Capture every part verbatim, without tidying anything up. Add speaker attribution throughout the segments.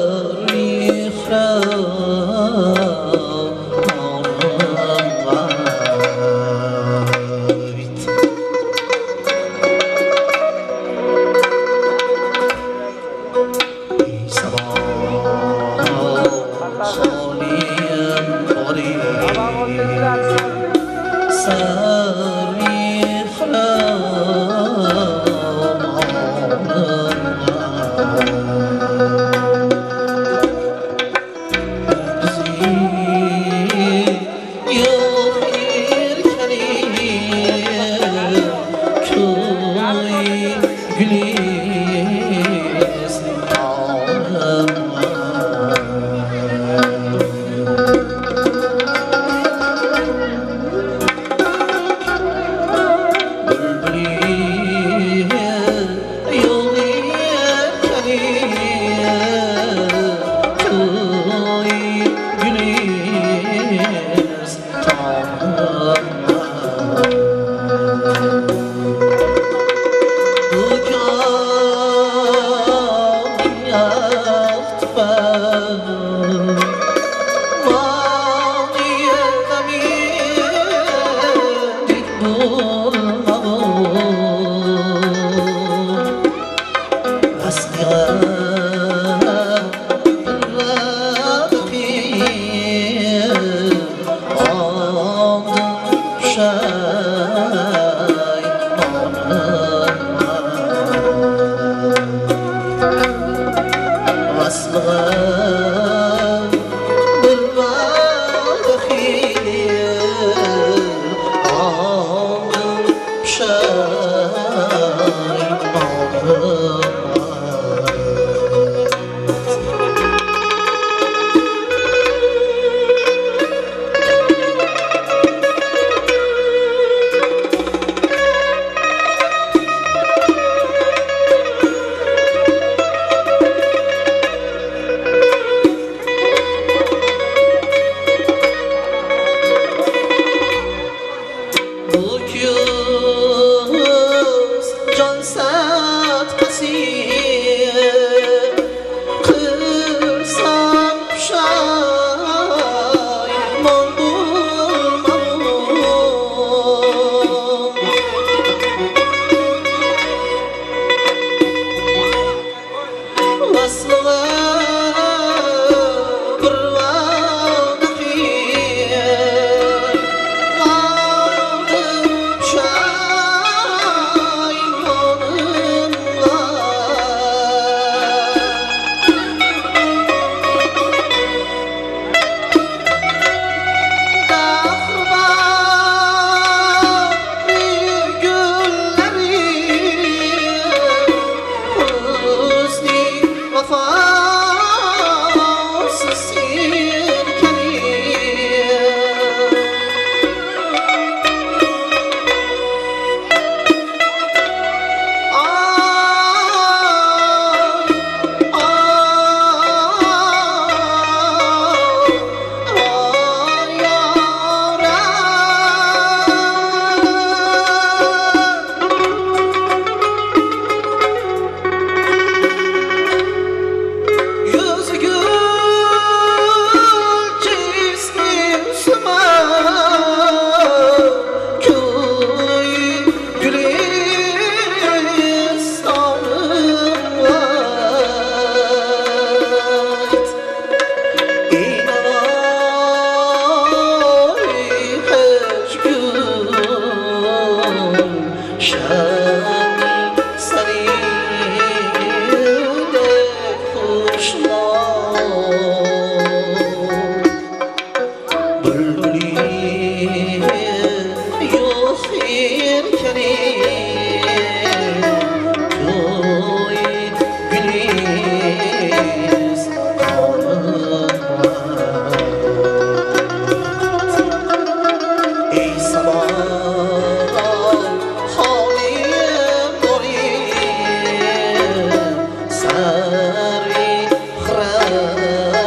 Speaker 1: سری خرد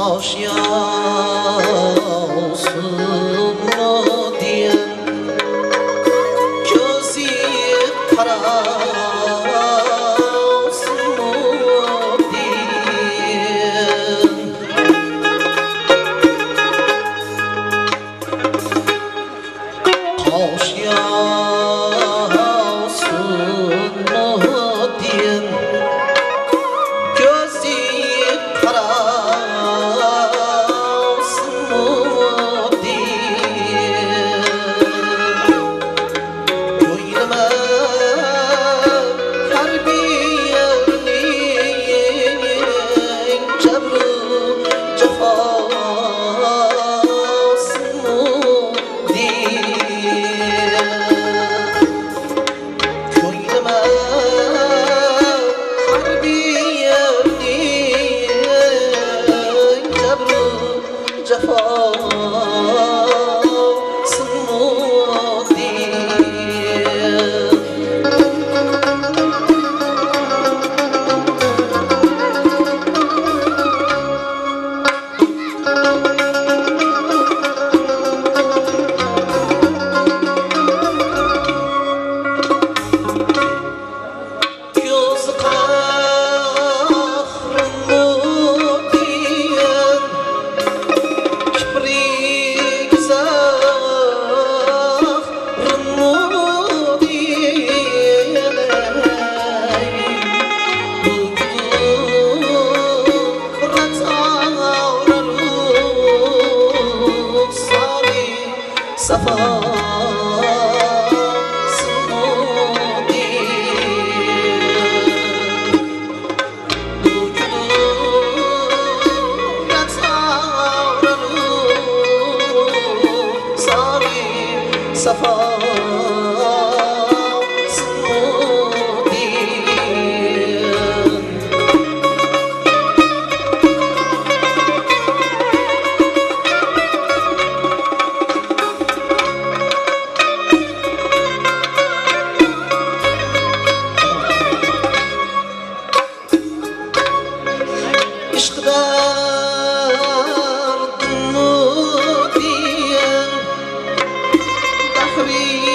Speaker 1: حبيبي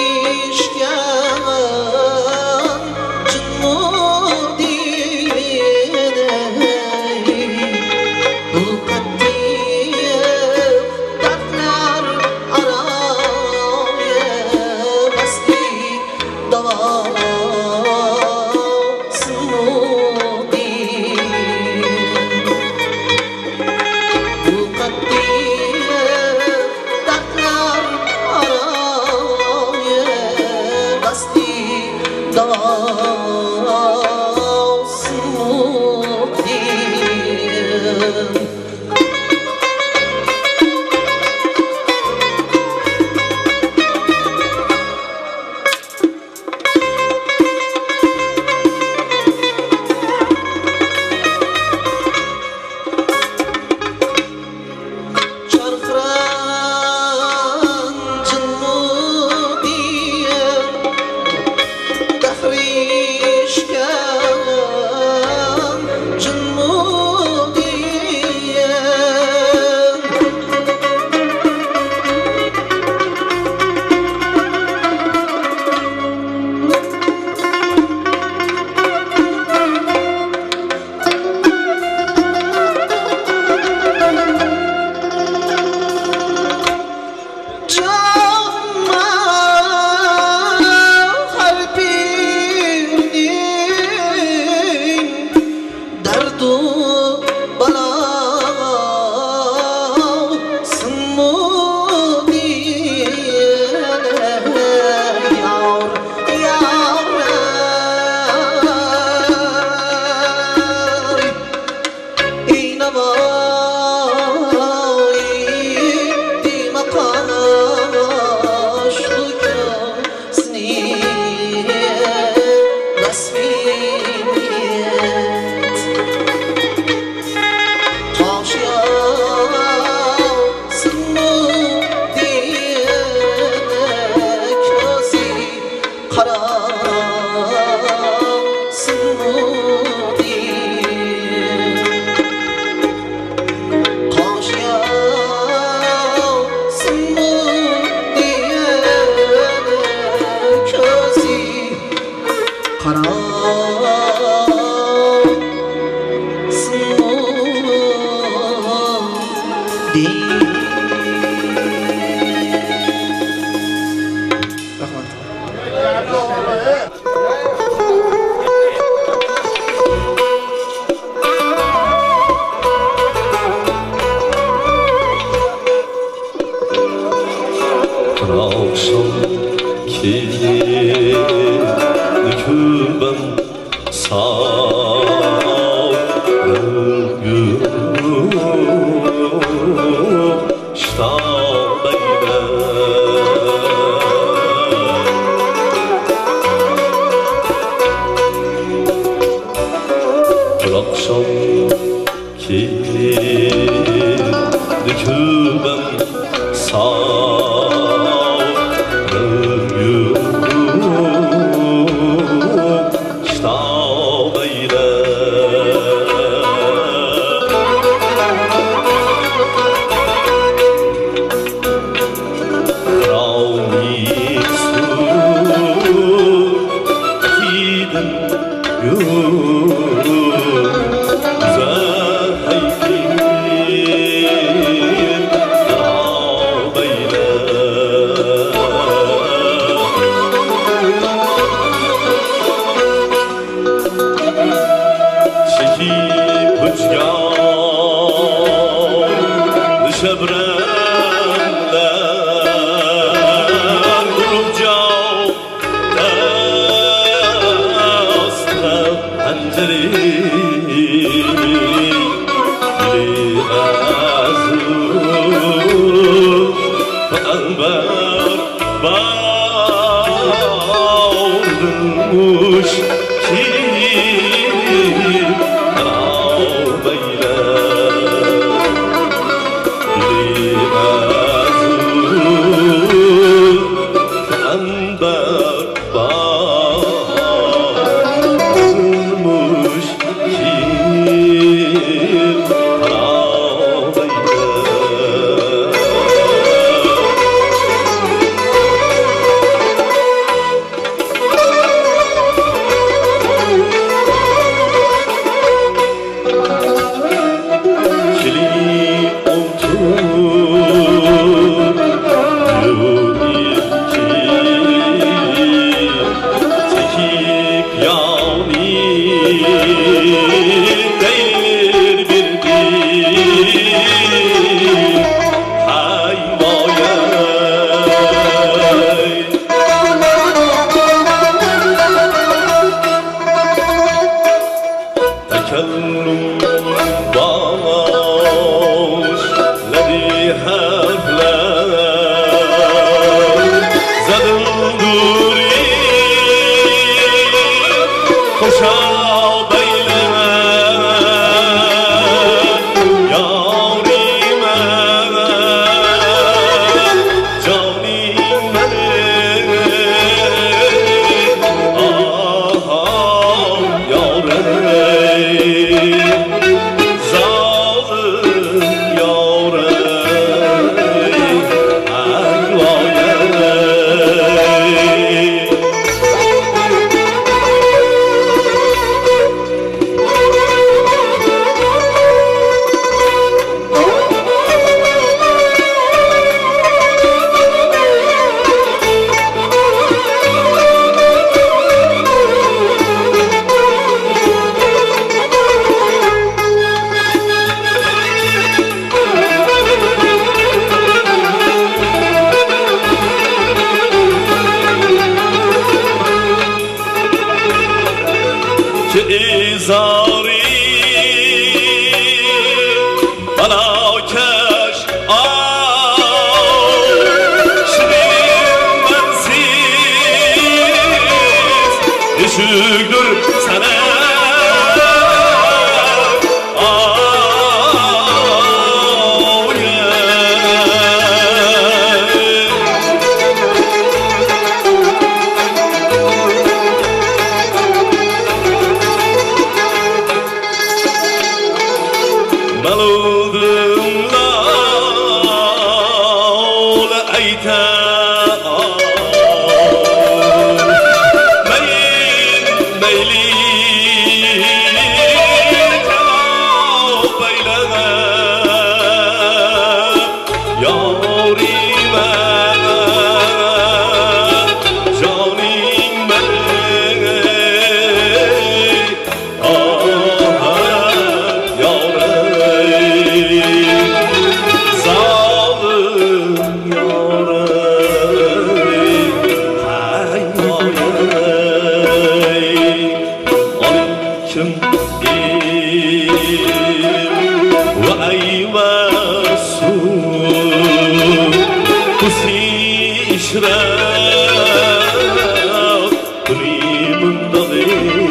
Speaker 1: مشرق كلي منتظر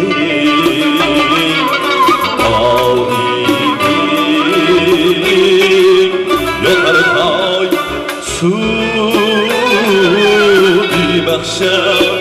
Speaker 1: آدیدیم یقرهای سودی بخشد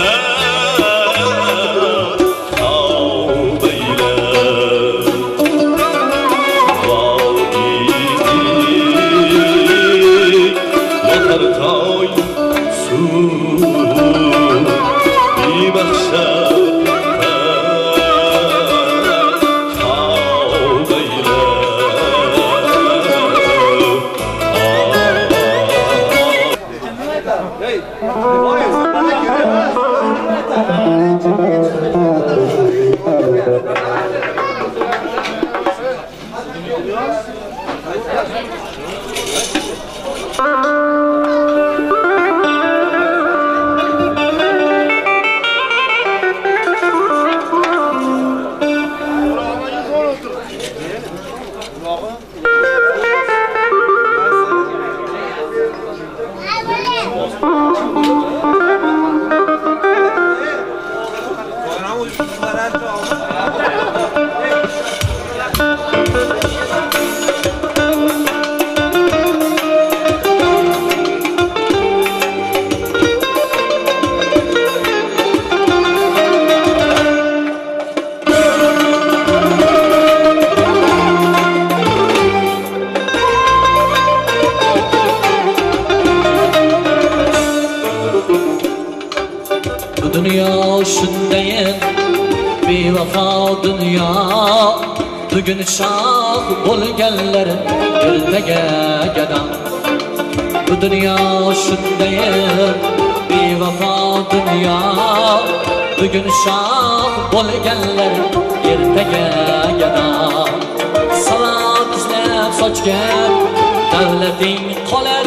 Speaker 1: Bugün şah bo'lganlar ertaga gadam. Bu dunyo shunday bevafo dunyo. Bugün şah bo'lganlar ertaga gadam. Salom izlab sochgan davlating qolar.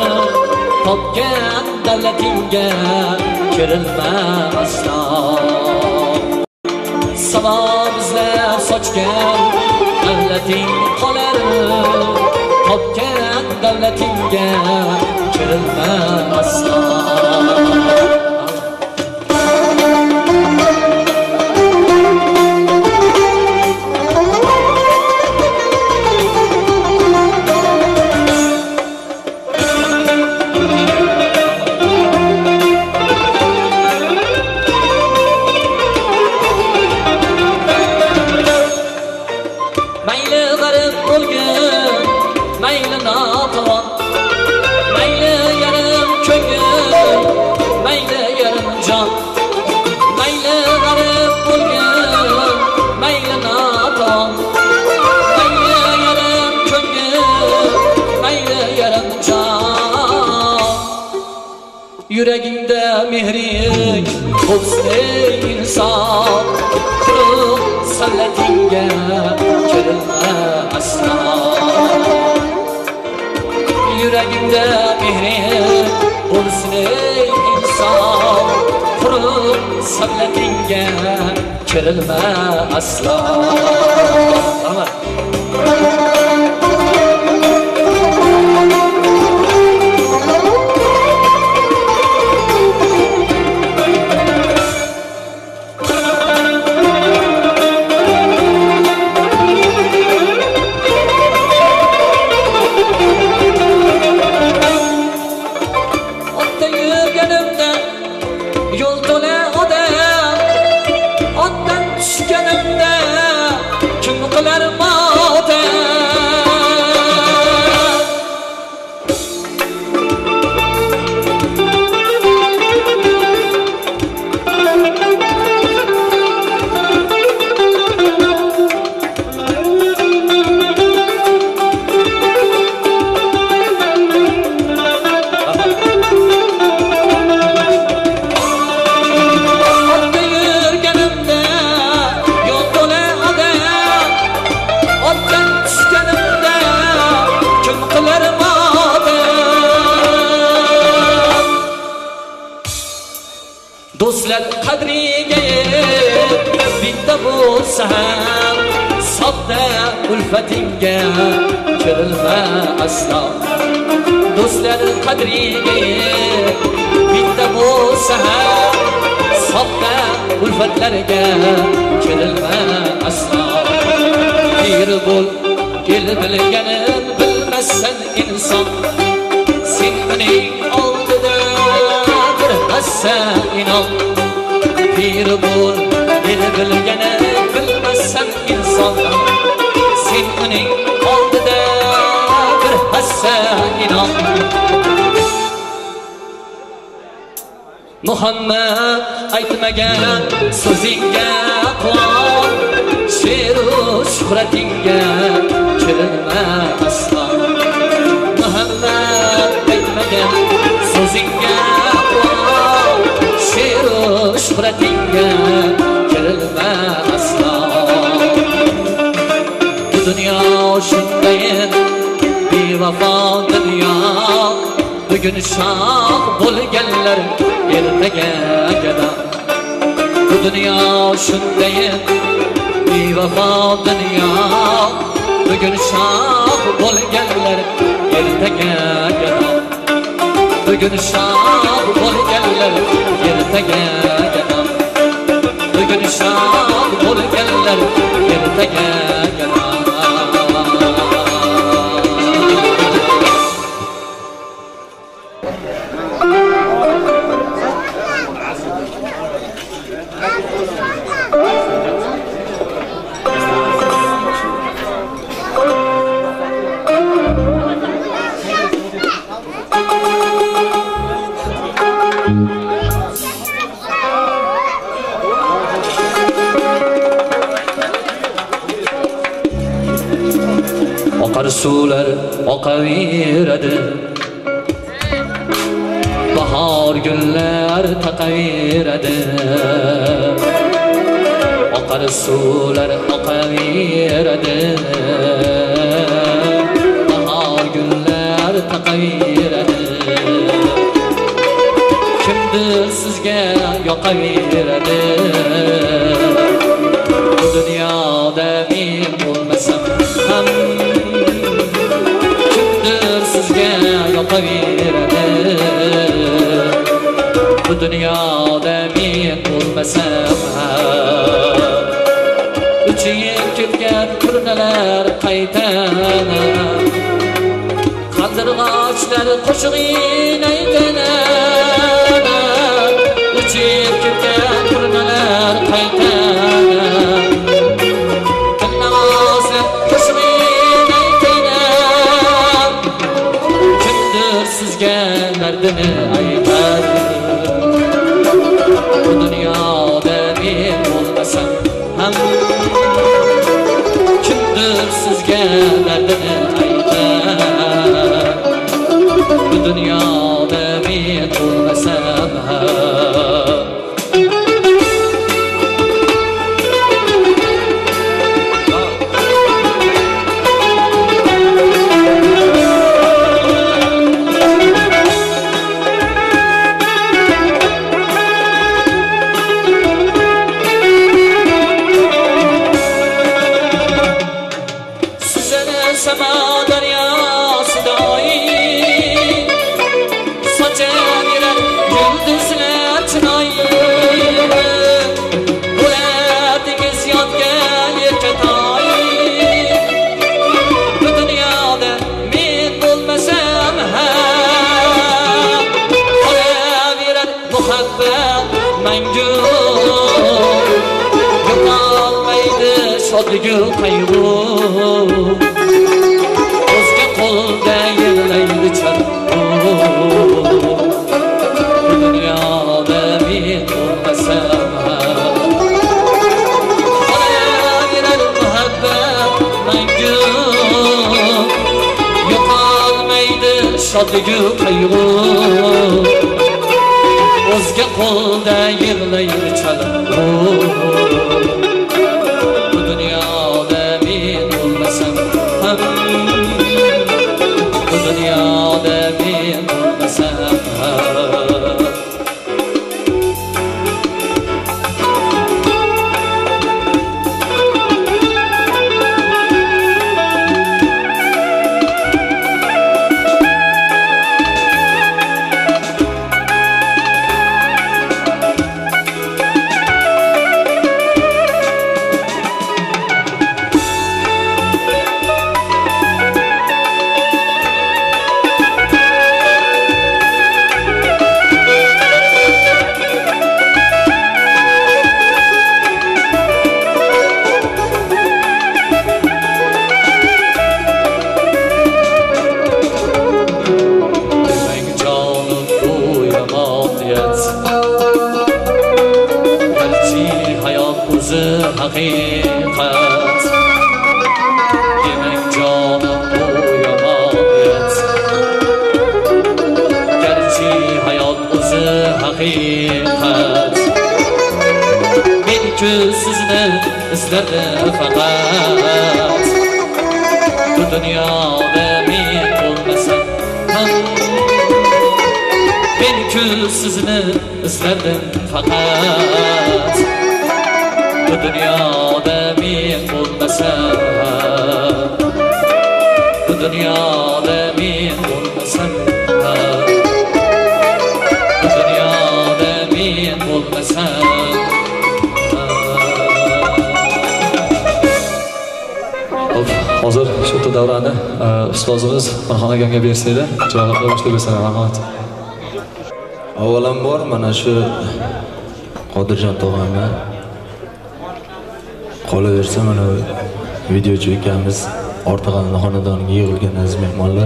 Speaker 1: Topgan davlatingga kirilma aslo. Salom izlab sochgan davlating qolar. Topgan davlatingga kirilma aslo. Yüreğimde mehrin olsun ey insan. Kırık salletinge kirilme asla. Yüreğimde mehrin olsun ey insan. Kırık salletinge kirilme asla. Tamam. Do'stlar qadriga bitta bo'lsa ham sodda ulfatingga kirilma aslo. do'stlar qadriga bitta bo'lsa ham sodda ulfatlarga kerilma aslo. Pir bo'l el bilganin bilmassan inson, sen uning oldida bir hassa inom. Pir bo'l el bilganin bilmassan inson, sen uning oldida bir hassa inom. Muhammad aytmagan so'zingga quvon, she'ru shuhratingga kirilma aslo. Muhammad aytmagan so'zingga quvon, she'ru shuhratingga kirilma aslo. Bu dunyo shundayin bevafo dunyo, bugun shoh bo'lganlar ertaga gado. Bu dunyo shundayin bevafo dunyo, bugun shoh bo'lganlar ertaga gado. Bugun shoh bo'lganlar ertaga gado. Bugun shoh bo'lganlar ertaga gado. Oqar suvlar oqaveradi, bahor gullar taqaveradi. Oqar suvlar oqaveradi, bahor gullar taqaveradi. Kimdir sizga yoqaveradi, bu dunyoda men bo'lmasam ham sizga yoqaveradi. Bu dunyoda men bo'lmasam ham uchib ketgan turnalar qaytanar, qaldirg'ochlar qo'shig'in aytanar. Uchib ketgan turnalar qaytanar, qilnavozlar qo'shig'in aytanar. Sizga dardini aytadi, bu dunyoda men bo'lmasam ham kimdir sizga dardini aytadi. Bu dunyoda men bo'lmasam ham shodligu qayg'u, o'zga qo'lda yig'laydi chalg'u. Bu dunyoda men bo'lmasam ham qolaverar muhabbat mangu, yo'qolmaydi shodligu qayg'u, o'zga qo'lda yig'laydi chalg'u. Bu dunyoda men bo'lmasam ham ku sizni izladim faqat bu dunyoda men bo'lmasam ham men ku sizni izladim faqat bu dunyoda men bo'lmasam bu dunyoda men bo'lmasam bu dunyoda men bo'lmasam
Speaker 2: hozir shu davrani ustozimiz Farhon akamga bersaydi, chiroyli boshlab bersalar, rahmat.
Speaker 3: Avvalambor mana shu Qodirjon tog'amni qolaversa mana videochi ukamiz Ortiqalini xonadoniga yig'ilgan aziz mehmonlar,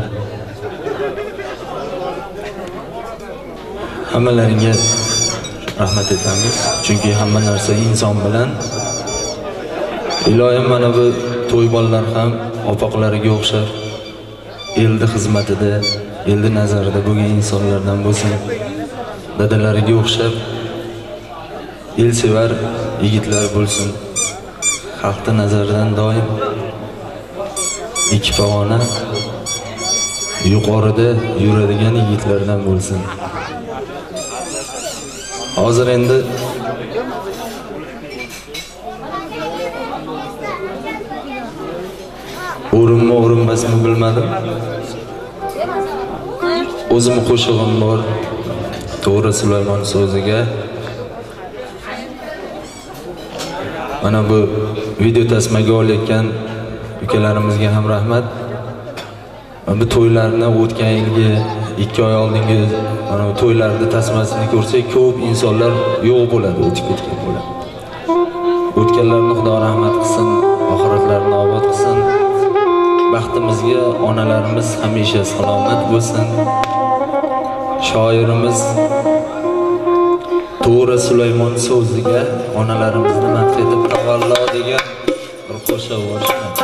Speaker 3: hammalaringga rahmat etamiz. Chunki hamma narsa inson bilan. Iloyim mana bu to'y bolalar ham opoqlariga o'xshab eldi xizmatida, eldi nazarida bo'lgan insonlardan bo'lsin, dadalariga o'xshab elsevar yigitlar bo'lsin. Xalqning nazaridan doim ikki pog'ona yuqorida yuradigan yigitlardan bo'lsin. Hozir endi o'rinmi o'rinmasmi bilmadim. O'zim qo'shig'im bor. To'g'ri Sulaymon so'ziga. Mana bu video tasmaga olayotgan ukalarimizga ham rahmat. Bu to'ylarni o'tgan yilgi ikki oy oldingi mana bu to'ylarda tasmasini ko'rsak, ko'p insonlar yo'q bo'ladi, o'tib ketgan bo'ladi. O'tganlarni Xudo rahmat qilsin, oxiratlarini obod qilsin. Baxtimizga onalarimiz hamisha salomat bo'lsin. Shoirimiz To'g'ri Sulaymon so'ziga onalarimizni madh etib tavallo degan bir qo'shiq bor.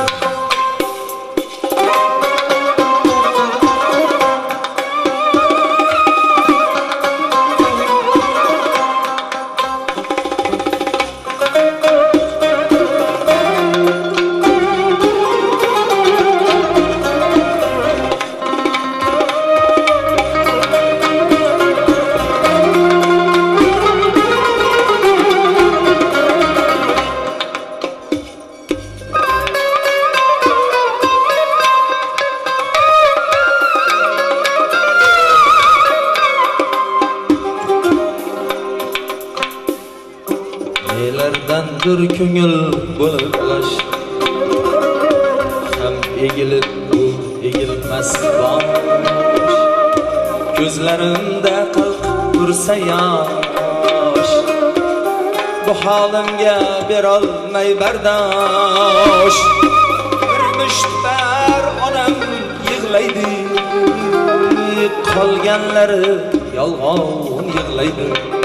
Speaker 3: Bir ko'ngil bo'lib g'ash ham egilib bu egilmas bosh ko'zlarimda qalq tursa yosh bu holimga berolmay bardosh bir mushtbar onam yig'laydi qolganlari yolg'on yig'laydi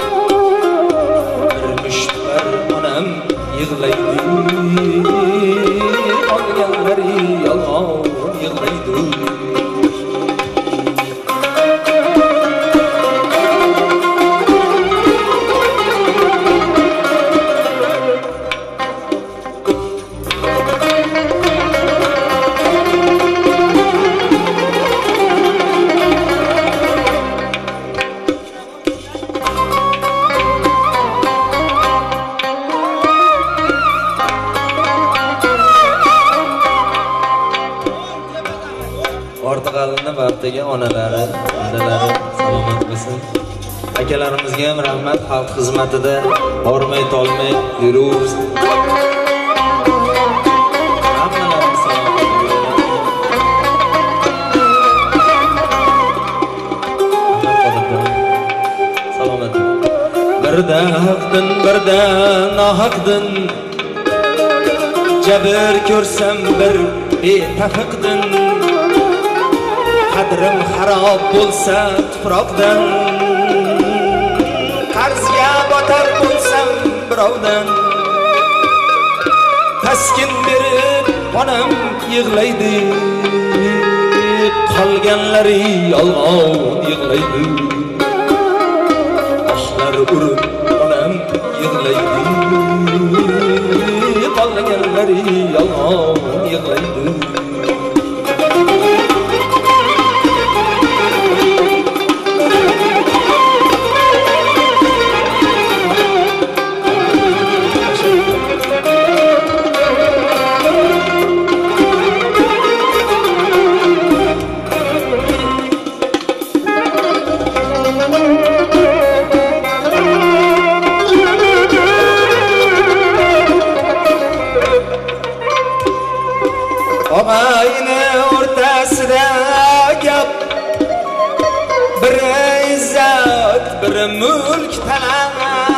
Speaker 3: bir mushtbar onam yig'laydi qolganlari yolg'on yig'laydi Ortiqalini vaqtiga onalari, dadalari salomat bo'lsin. Akalarimizga ham rahmat, xalq xizmatida ormay tolmay yuribmiz. Hammalarimiz salomat bo'ling. Salomat. Birda haqdin, birda nohaqdin. Jabr ko'rsam bir betafiqdin. Qadrim xarob bo'lsa tuproqdan qarzga botar bo'lsam birovdan taskin berib onam yig'laydi qolganlari yolg'on yig'laydi ohlar urib onam yig'laydi qolganlari yolg'on yig'laydi.
Speaker 4: Og'ayni o'rtasida gap, bir izzat, bir mulk talab.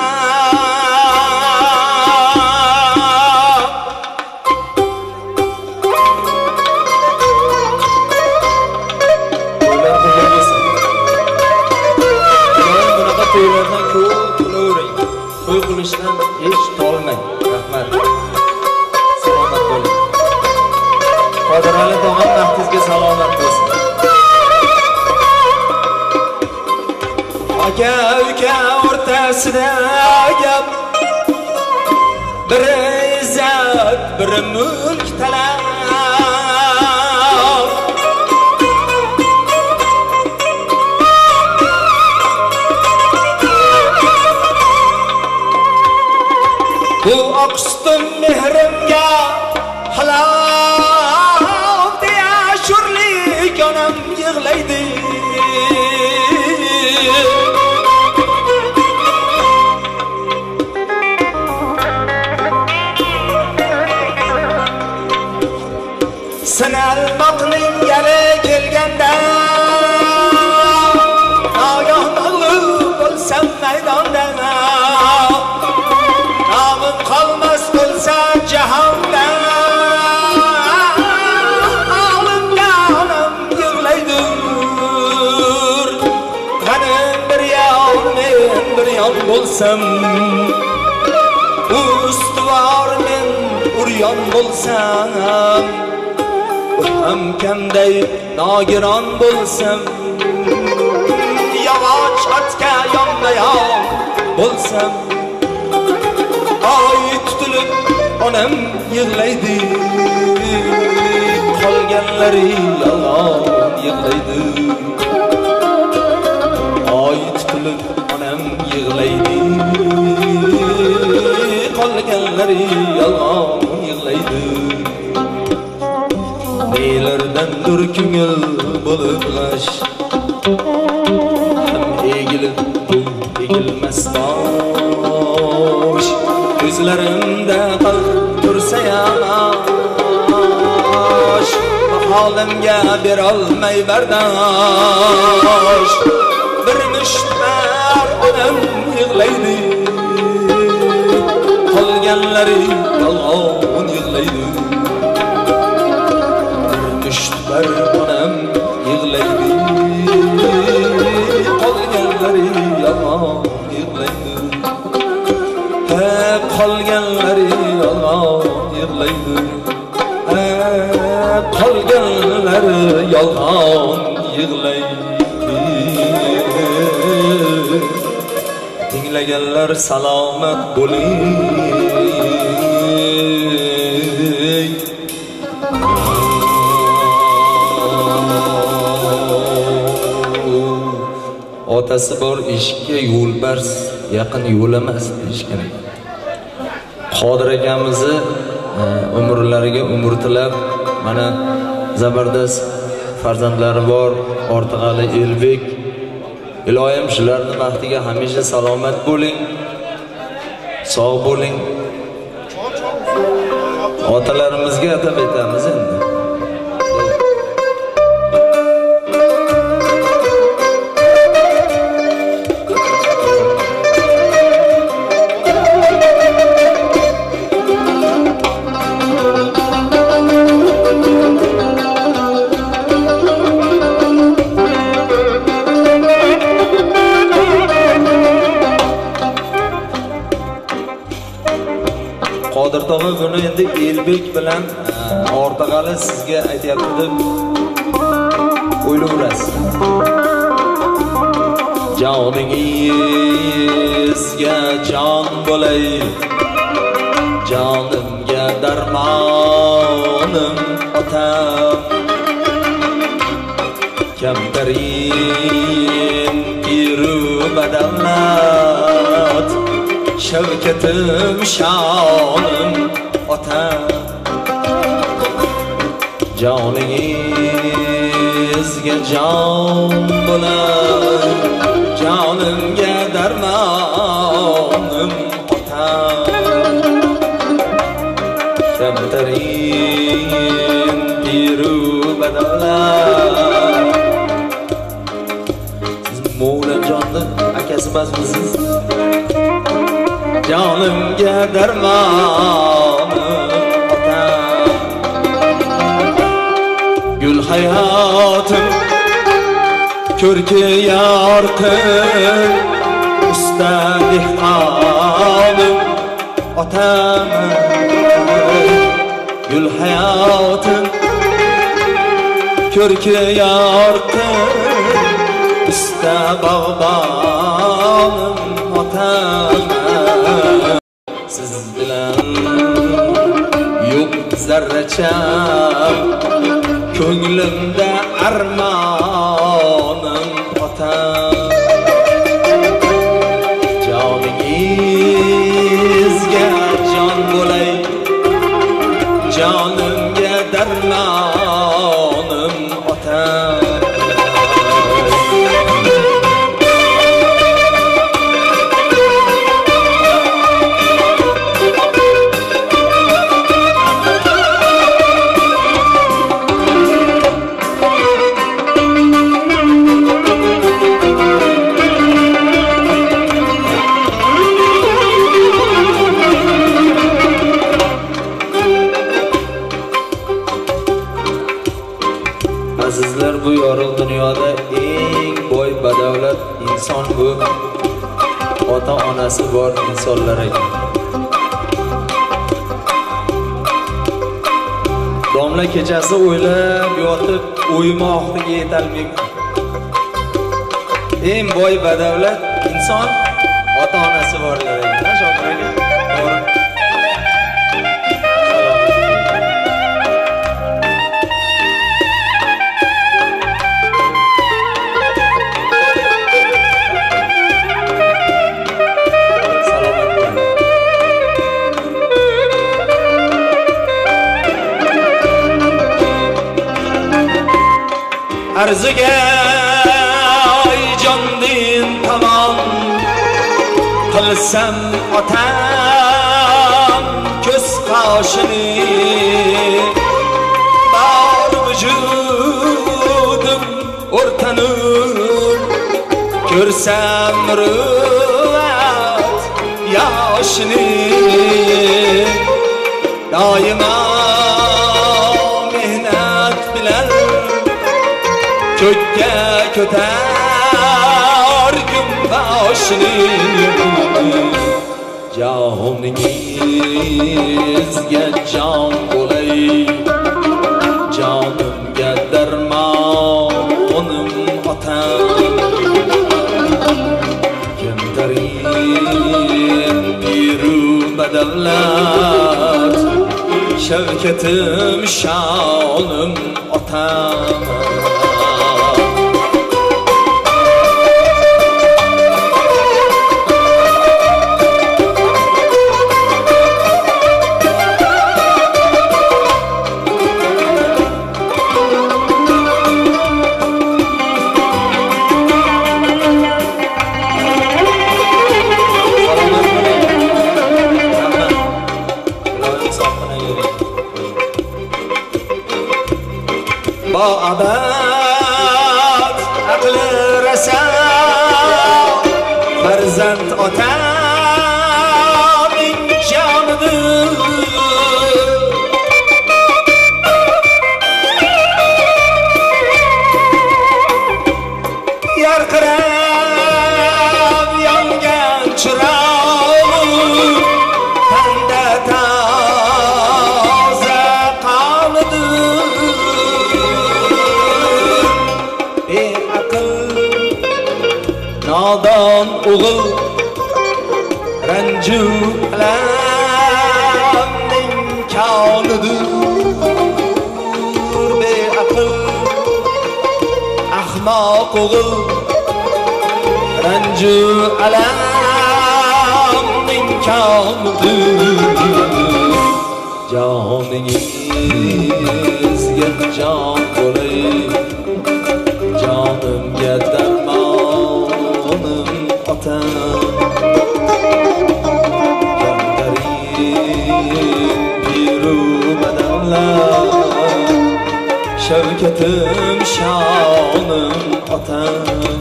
Speaker 3: Bunaqa to'ylardan ko'p qilavering. To'y qilishdan hech tolmang. Rahmat. Salomat bo'ling. Qodirali tog'am baxtingizga salomat bo'lsin.
Speaker 4: Aka uka o'rtasida gap, bir izzat, bir mulk talab. Bu oqstum mehrimga halol deya sho'rlik onam yig'laydi. Sinalmoqning gali kelganda nogoh mag'lub bo'lsam maydonda, nomim qolmas bo'lsa jahonda, olimga onam yig'laydi. Qanim bir yon men bir yon bo'lsam, ustuvor men uryon bo'lsam, ham kamday nogiron bo'lsam, yog'och otga yonma-yon bo'lsam, oy tutilib onam yig'laydi. Qolganlari yolg'on yig'laydi. Oy tutilib onam yig'laydi. Qolganlari yolg'on yig'laydi. Nelardandir ko'ngil bo'lib g'ash, ham egilib bu egilmas tosh. Ko'zlarimda qalb tursa yamash, holimga berolmay bardosh. Bir mushtar onam yig'laydi. Qolganlari yolg'on yig'laydi. Mushtar onam yig'laydi. Qolganlari yolg'on yig'laydi. Hep qolganlari yolg'on yig'laydi. Hep qolganlari yolg'on yig'laydi. Tinglaganlar salomat bo'ling.
Speaker 3: Otasi bor eshikka yo'lbars yaqin yo'lamas deyishgan ekan. Qodir akamizni umrlariga umr tilab, mana zabardast farzandlari bor Ortiqali Elbek. Iloyim shularning baxtiga hamisha salomat bo'ling. Sog' bo'ling. Otalarimizga atab aytamiz endi. Qodir tog'a buni endi Elbek bilan Ortiqali sizga aytyapti deb o'ylayverasiz. Joningizga jon bo'lay, jonimga
Speaker 4: darmonim otam kamtarin iru badavlat shavkatim shonim otam joningizga jon bo'lar jonimga darmonim otam kamtarin iru badavlat siz Mo'g'uljonning akasi emasmisiz jonimga darmonim otam gul hayotim ko'rki yorqin usta dehqonim otam gul hayotim ko'rki yorqin usta bog'bonim otam siz bilan yo'q zarracha ko'nglimda armonim otam joningizga jon bo'lay jonimga darmonim otam azizlar, bu yorug' dunyoda eng boy badavlat inson bu ota onasi bor insonlar ekan. Domla kechasi o'ylab yotib o'ymoqligiga yetolmaydi. Eng boy badavlat inson ota onasi borlar ekan. Shokir aka, to'g'ri. Arziga jon din tamom qilsam otam ko'z qoshini bor vujudim o'rtanur ko'rsam muruvvat yoshini doimo mehnat bilan ko'kka ko'targum boshini joningizga jon bo'lay jonimga darmonim otam kamtarin biru badavlat shavkatim shonim otam abad aqli rasa farzand otaning jonidir yarqirab yongan chiroq tanda toza qonidir nodon o'g'il ranju alamning jonidir beaql ahmoq o'g'il ranju alamning kamidir joningizga jon bo'lay jonimga darmonim otam Şevketim şanım atam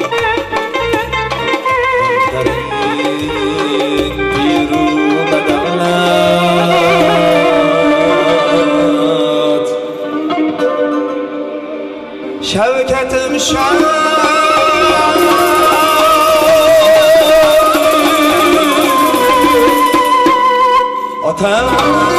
Speaker 4: Derin biru bedavlat Şevketim şanım atam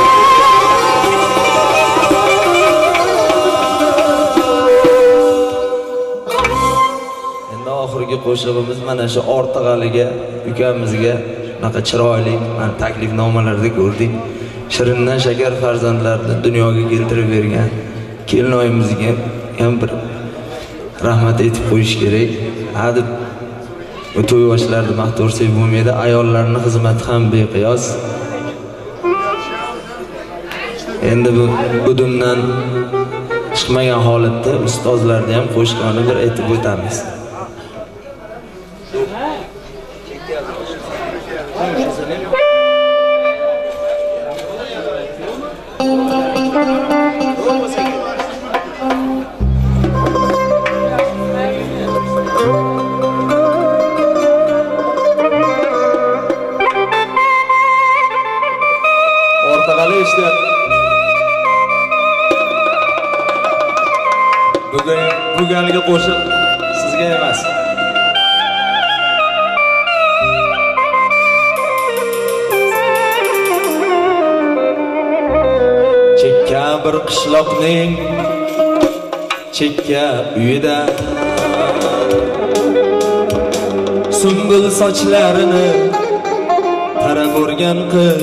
Speaker 4: oxirgi qo'shig'imiz mana shu Ortiqaliga ukamizga bunaqa chiroyli mana taklifnomalarda ko'rdik. Shirindan shakar farzandlarni dunyoga keltirib bergan kelinoyimizga ham bir rahmat aytib qo'yish kerak. Hadi to'y yoshlarni maqtorsak bo'lmaydi, ayollarning xizmati ham beqiyos. Endi bu budundan chiqmagan holatda ustozlarni ham qo'shiqni bir aytib o'tamiz. Ortiqali işte. Bugun bugungi qo'shiq sizga emas. Chekka bir qishloqning chekka uyida sumbul sochlarini tarab o'rgan qiz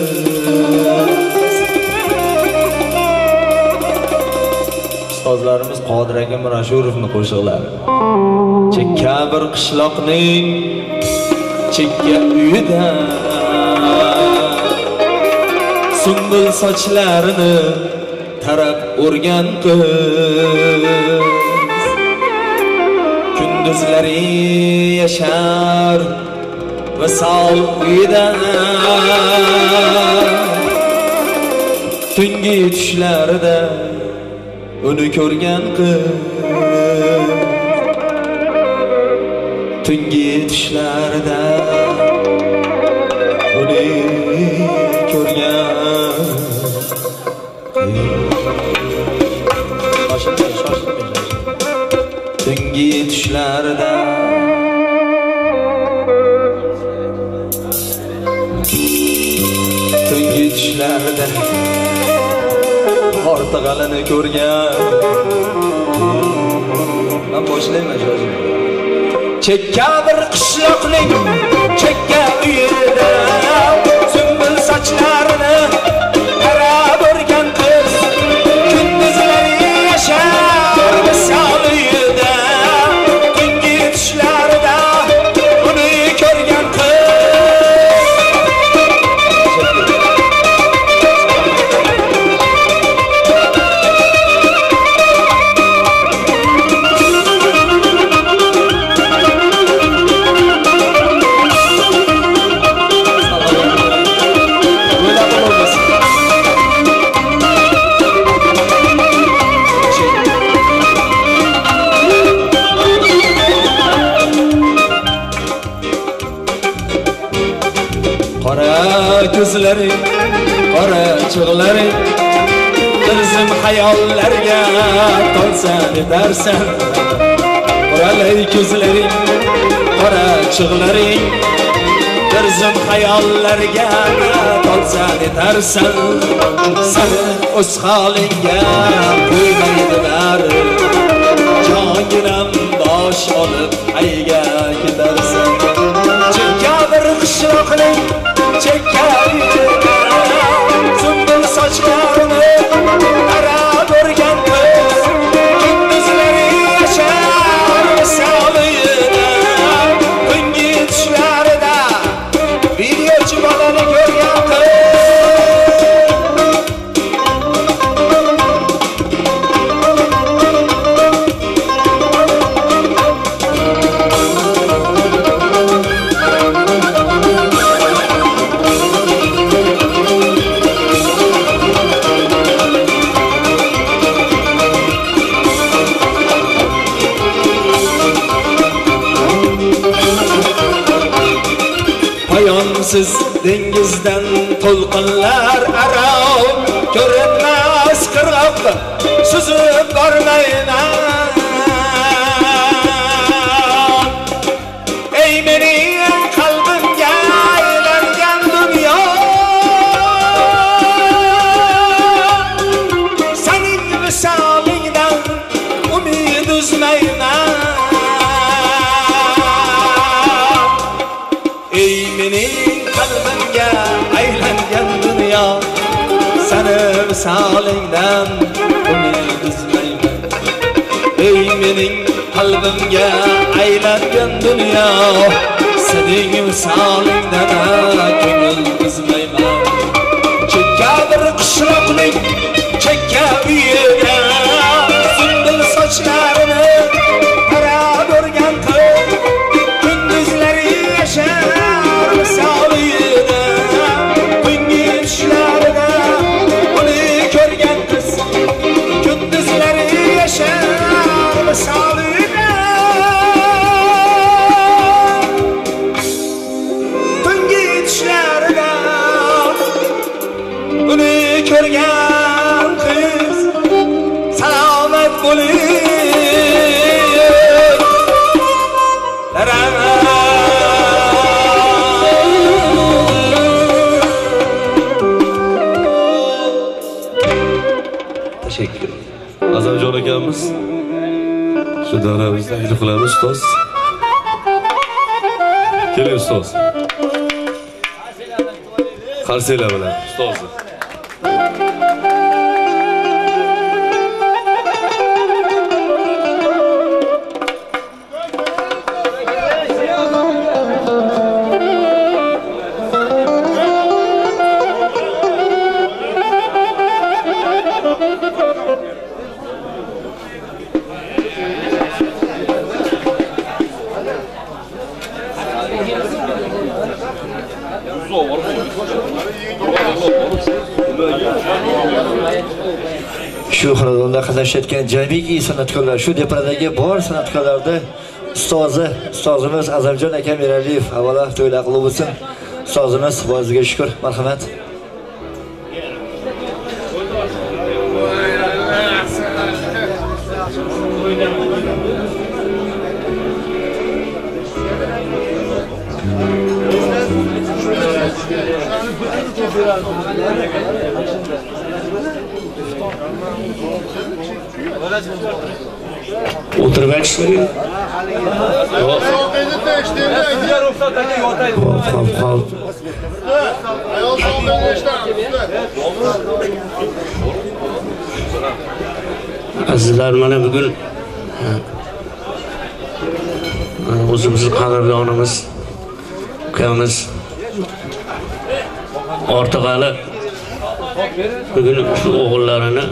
Speaker 4: ustozlarimiz Qodir aka Mirashurovning qo'shiqlari. Chekka bir qishloqning chekka uyida sumbul sochlarini tarab o'rgan qiz kunduzlari yashar visol uyida tungi tushlarida uni ko'rgan qiz tungi tushlarida uni ko'rgan tungi tushlarida tungi tushlarida Ortiqalini ko'rgan. Men boshlayman hozir. Chekka bir qishloqning chekka uyida sumbul sochlarini tarab o'rgan qiz kunduzlari yashar visol uyida tungi tushlarida uni ko'rgan qiz ko'zlari qora chig'lari bir zum xayollarga tolsan etarsan qoralay ko'zlaring qora chig'laring bir zum xayollarga tolsan etarsan seni o'z holingga qo'ymaydi bari jonginam bosh olib hayga ketarsan chekka bir qishloqning chekka uyida sumbul sochlarini Amoqsiz dengizdan to'lqinlar aro ko'rinmas qirg'oqqa suzib bormayman. Ey mening qalbimga aylangan dunyo, sening visolingdan umid uzmayman. Ey mening qalbimga aylangan dunyo, sening visolingdan umid uzmayman. Ey mening qalbimga aylangan dunyo, sening visolingdan ko'ngil buzmayman. Chekka bir qishloqning chekka uyiga sunbul sochlarini qarab o'rgan qiz, kunduzlari yashar visolida, tungi tushlarida uni ko'rgan qiz, kunduzlari yashar visolida, tungi tushlarida uni ko'rgan qiz salomat bo'ling.
Speaker 3: Teşekkür.
Speaker 5: Azamjon akamiz shu davramizda taklif qilamiz ustoz. Keling ustoz. Qarsiylar bilan ustozni.
Speaker 6: Shu xonadonda qatnashayotgan jamiki san'atkorlar, shu deparadagi bor san'atkorlarda ustozi, ustozimiz Azamjon akam Eraliyev avvalo to'ylar qutlug' bo'lsin. Ustozimiz boriga shukr, marhamat.
Speaker 7: O'tirib aytishmang. Qop, qop. Azizlar, mana bugun o'zimizning qadrdonimiz, ukamiz Ortiqali bugun shu o'g'illarini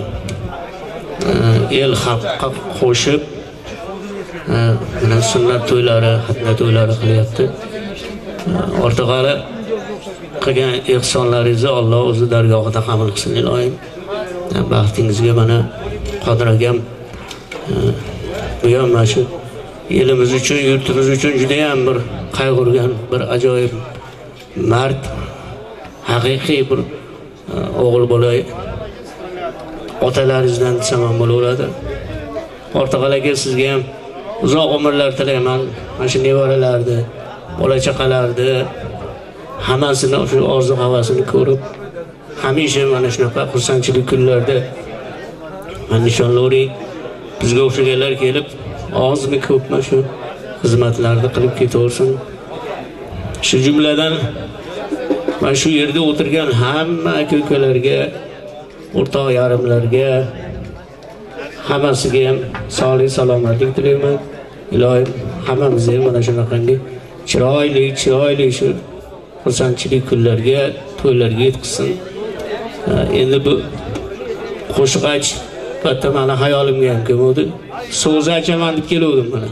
Speaker 7: el haqqa qo'shib mana sunnat to'ylari, xatna to'ylari qilyapti. Ortiqali qilgan ehsonlaringizni Alloh o'zi dargohida qabul qilsin ilohim. Baxtingizga mana Qodir akam bu ham mana shu elimiz uchun, yurtimiz uchun juda ham bir qayg'urgan, bir ajoyib mard, haqiqiy bir o'g'il bola otalaringizdan desam ham bo'laveradi. Ortiqali aka, sizga ham uzoq umrlar tilayman. Mana shu nevaralarni, bola chaqalarni hammasini shu orzu havasini ko'rib, hamisha mana shunaqa xursandchilik kunlarda nishonlavering. Bizga o'xshaganlar kelib, ozmi ko'pmi shu xizmatlarni qilib ketaversin. Shu jumladan mana shu yerda o'tirgan hamma aka-ukalarga, o'rtoq yarimlarga, hammasiga ham sog'lik, salomatlik tilayman. Ilohim hammamizga mana shunaqangi chiroyli, chiroyli shu xursandchilik kunlarga, to'ylarga yetkazsin. Endi bu qo'shiq aytish bitta meni hayolimga ham kelmadi. So'z aytaman deb kelgandim mana.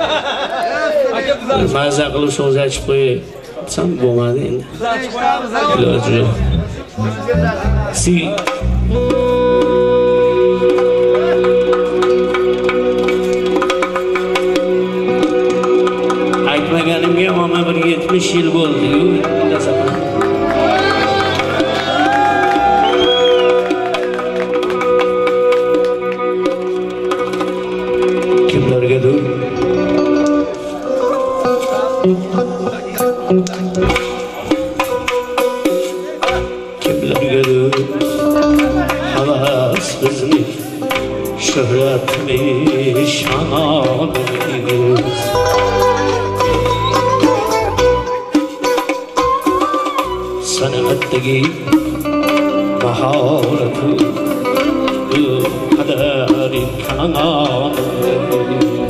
Speaker 7: Mazza qilib so'z aytib qo'yay desam bo'lmadi endi. Iloji yo'q. Si aytmaganim o'tganimga mana bir yetmish yil bo'ldi-yu. Kimlargadir kimlargadir havas bizni şöhretmiş anamız sanatdagi maharati kadari kanamız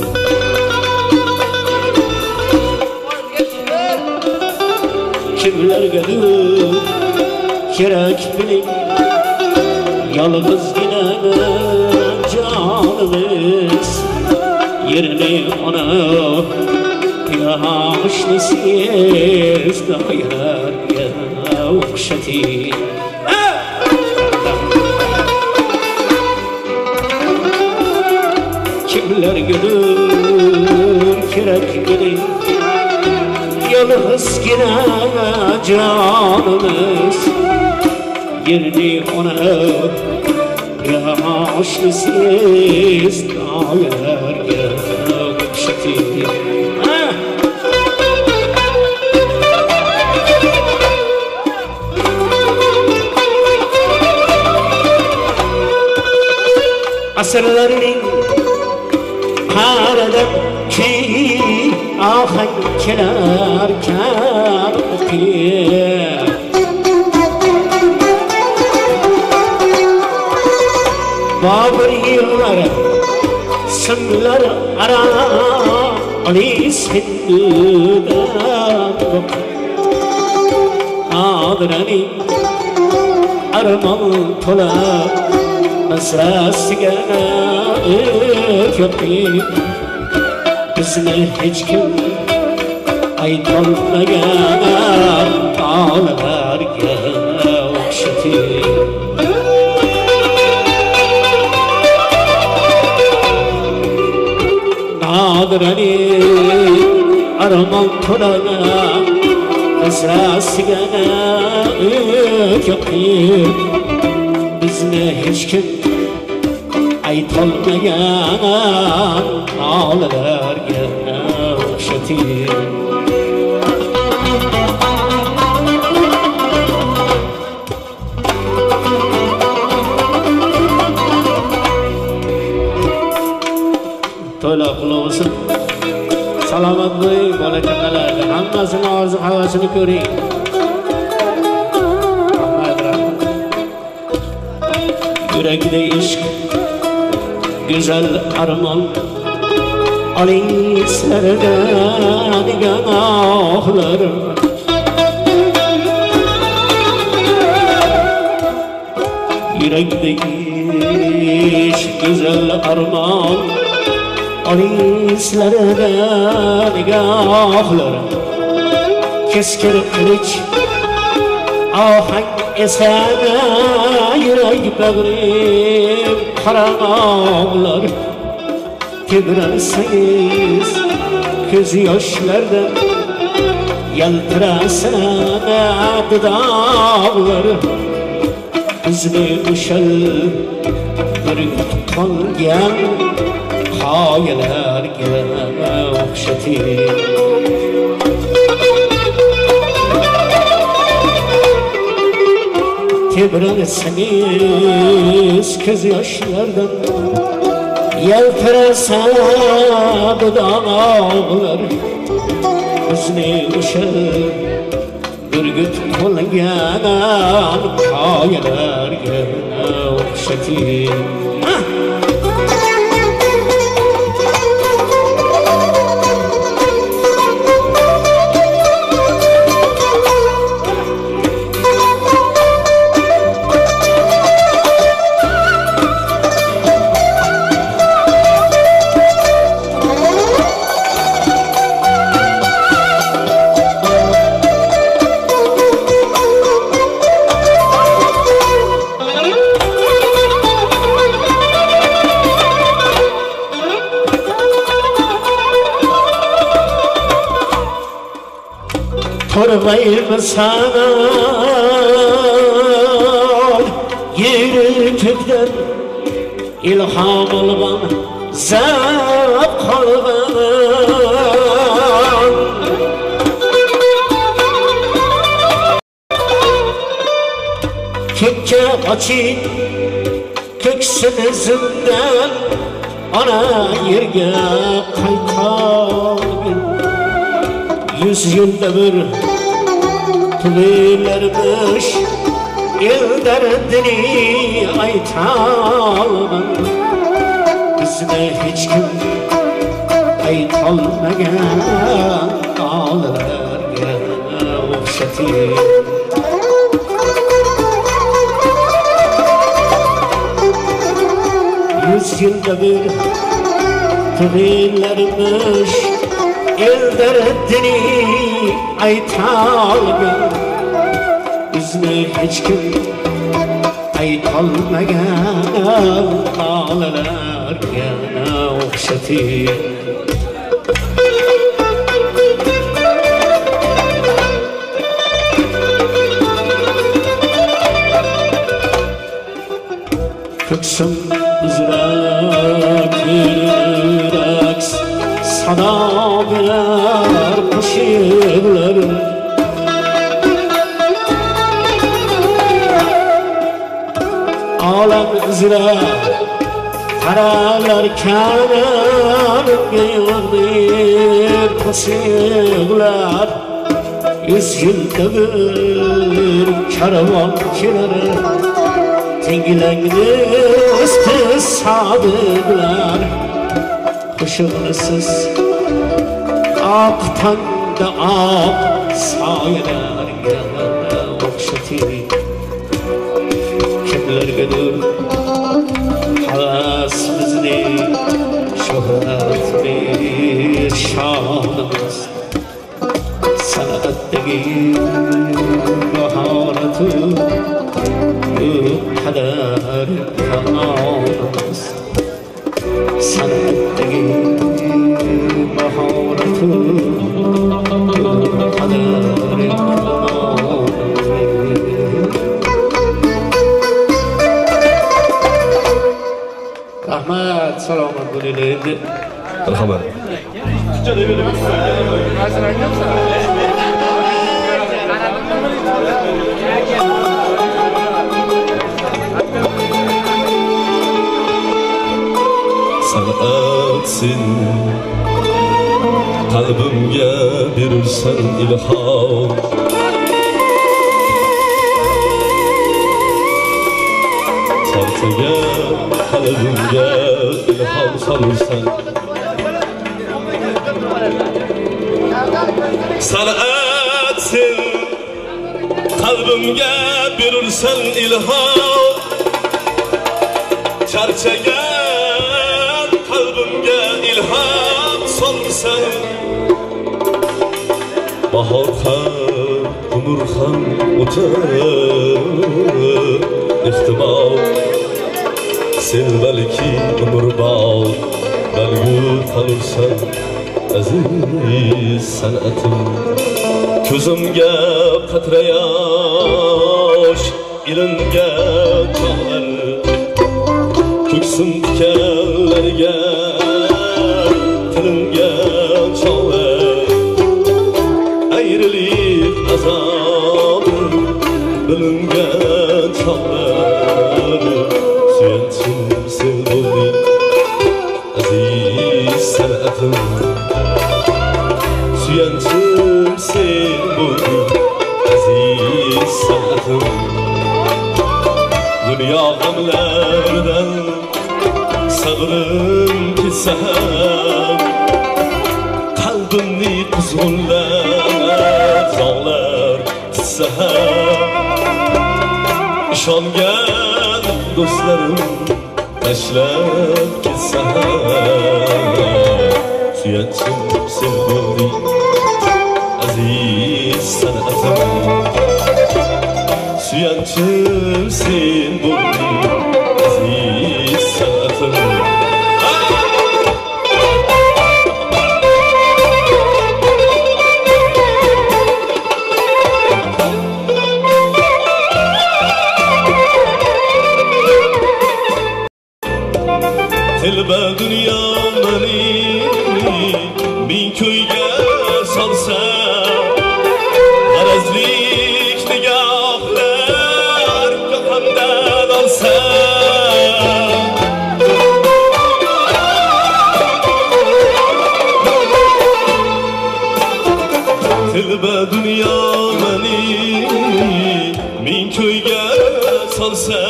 Speaker 7: kimlargadir kerak biling yalnızgina canımız yerini ona yaşlısız dairarga o'xshatib kimlargadir kerak biling yalnızgina canımız yerini ona yaşlısız dairarga o'xshatib asrlarning qa'rida ki ohang kelar kaqiya Babır yılları sınırlar ara Ali Sindu'dan Adırani arman tola Mesrasiga öküp Bizni hiç kim aytolmagan Ağlarga o'xshatib Adırani arman to'lana Mesrasiga öküp Bizni hech kim aytolmagan Ağlarga o'xshatib To'la quloq olsin. Salomat bo'ling bola chaqalarga. Hammasini orzu havasini ko'ring. Yurakda ishq, go'zal armon. Oling sizlardan gunohlarim. Yurakda ishq, go'zal armon. Oling sizlardan gunohlarim. Keskin qilich ohang esa yurak bag'rim qarag'olar tebrarsangiz ko'z yoshlardan yaltirasa dudog'lar bizni o'shal bir qolgan qoyalarga o'xshatib tebrarsangiz ko'z yoshlardan yaltirasa dudog'lar bizni o'sha burgut qo'lgan qoyalarga o'xshatib Torbayım sana yeri kökten ilham algan zevk kalgan kökçe açın köksünüzünden ana yerge kaykalım yüz yılda bir tüylermiş el derdini aytalman bizine hiç kim aytalmagan ağlarga o'xshatib yüz yılda bir tüylermiş el derdini aytalgan bizne hiç kim aytalmagan ağlarga o'xshatib ko'ksim uzra kerak sada berar qo'shiqlar olam uzra qaralar kanalga yig'ib qo'shiqlar yüz yilda bir karvon kelar tengilangni usti sodiqlar qo'shiqlisiz oq tongda oq soyalarga o'xshatib kimlargadir havas bizning shuhrat shonimiz san'atdagi mahoratu qadar kamolimiz san'atdagi mahoratu qadar rahmat salomat bo'linglar endi
Speaker 5: marhamat san'at sen qalbimga berilsan ilhom sarsaga qalbimga ilhom solursan san'at sen qalbimga berilsan ilhom charchagan qalbimga ilhom solsan bahor ham umr ham o'tar ehtimol sen balki umrbod balgu qolursan aziz san'atim ko'zimga qatra yosh ilinga tog'lar ko'ksim tikanlarga tilimga chog'lar ayrilik azobi bilingan chog'lar suyanchim sen bo'lding aziz san'atim suyanchim sen bo'lding aziz san'atim dunyo g'amlaridan sabrim ketsa ham qalbimni quzg'unlar zog'lar tutsa ham ishongan do'stlarim tashlab ketsa ham suyanchim sen bo'lding aziz san'atim suyanchim sen bo'lding aziz san'atim solsa g'arazlik nigohlar yoqamdan olsa tilba dunyo meni ming ko'yga solsa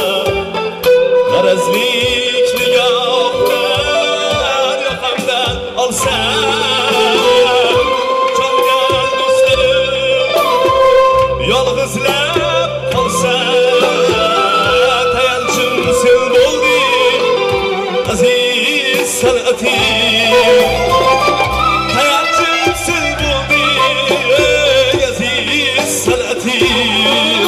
Speaker 5: g'arazlik nigohlar yoqamdan olsa qolgan do'stlarim yolg'izlab qolsa tayanchim sen bo'lding aziz san'atim tayanchim sen bo'lding aziz san'atim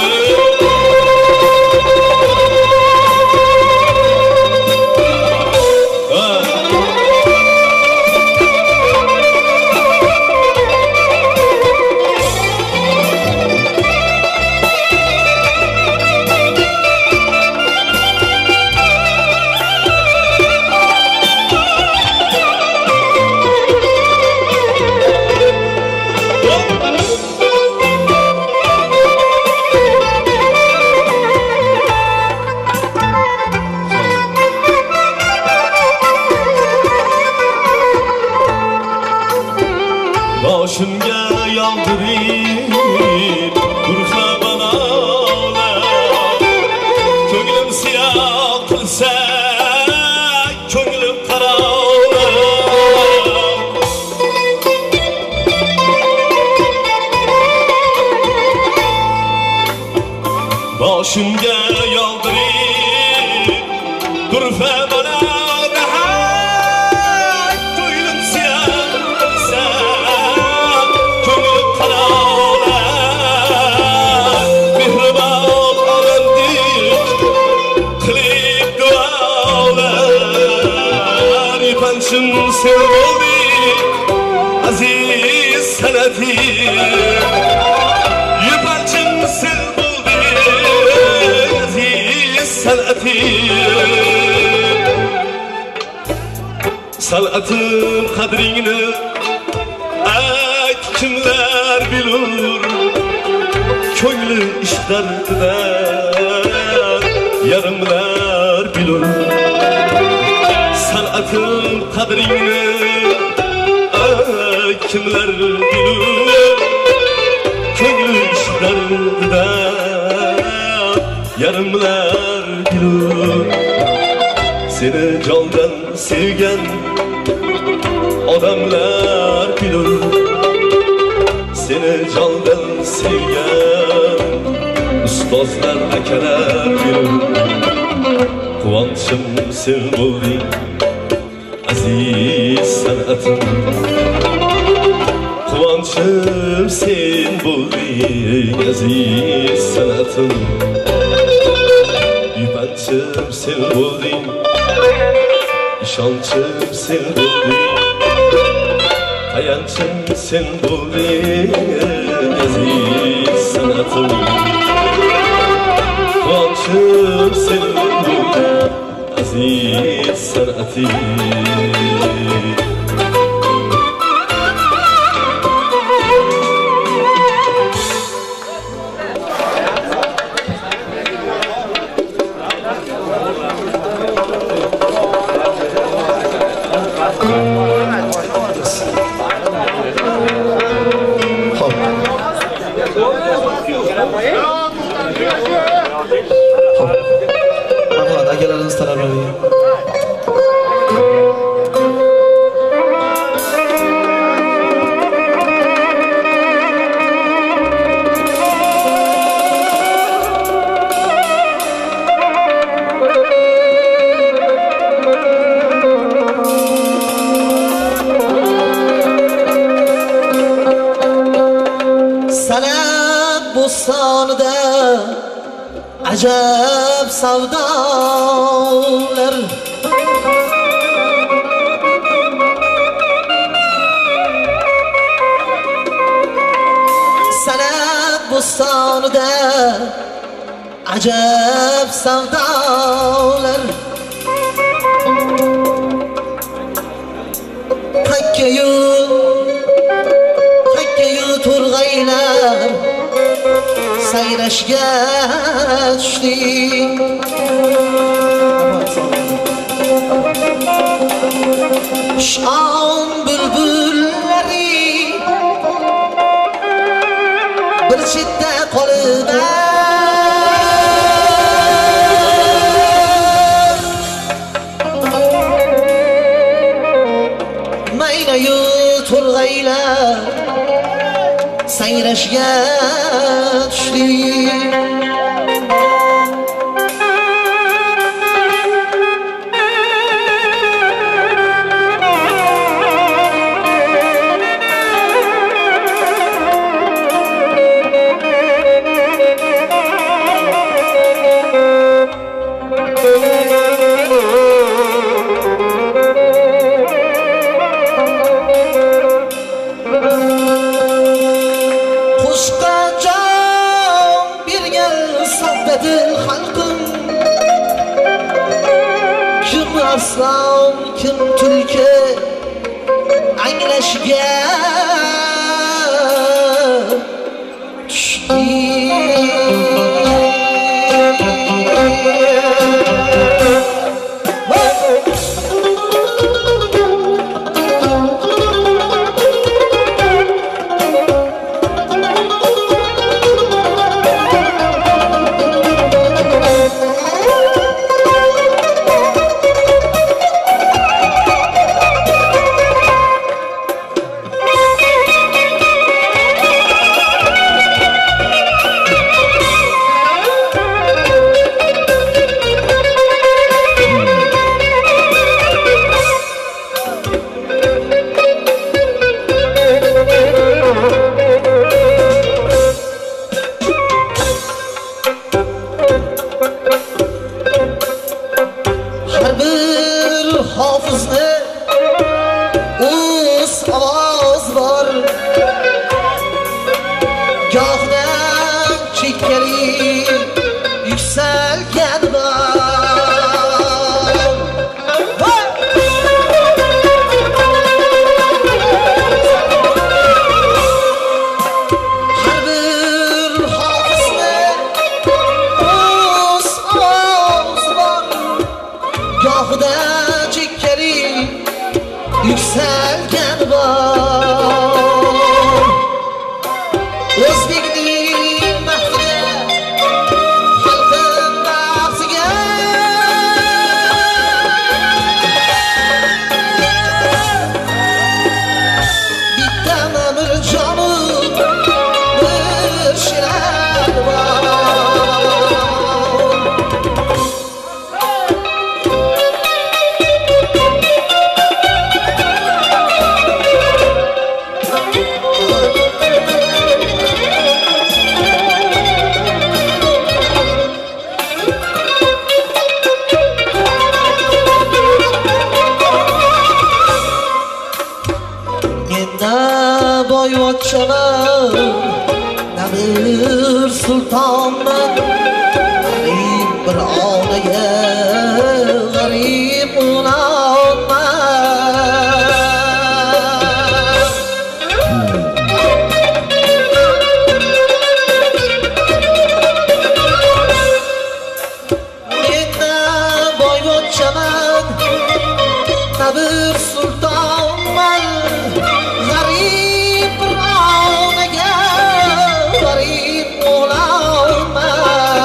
Speaker 5: boshimga yog'dirib urfa balolar ko'nglim siyoh qilsa ko'nglim qarolar boshimga yog'dirib urfa sen bo'lding aziz san'atim yupanchim sen bo'lding aziz san'atim san'atim qadringni ayt kimlar bilur ko'ngli ishlardidan yarimlar bilur san'atim qadringni kimlar bilur ko'ngli ishlardidan yarimlar bilur seni jondan sevgan odamlar bilur seni jondan sevgan ustozlar akalar bilur quvonchim sen bo'lding aziz san'atim quvonchim sen bo'lding aziz san'atim yupanchim sen bo'lding ishonchim sen bo'lding tayanchim sen bo'lding aziz san'atim quvonchim sen bo'lding aziz san'atim
Speaker 8: Marhamat, akalarimiz talablariga.
Speaker 9: Sanat bo'stonida ajab savdolar sanat bo'stonida ajab savdolar takkayu turg'aylar sayrashga tushdik. Shon bulbullari bir chetda qolib maynayu turg'aylar sayrashga tushdik. Aslan kim tulki anglashga tushdi. Nabir sultonman g'arib bir onaga g'arib onamman. Menda boyvachchaman Nabir sultonman g'arib bir onaga g'arib o'laman.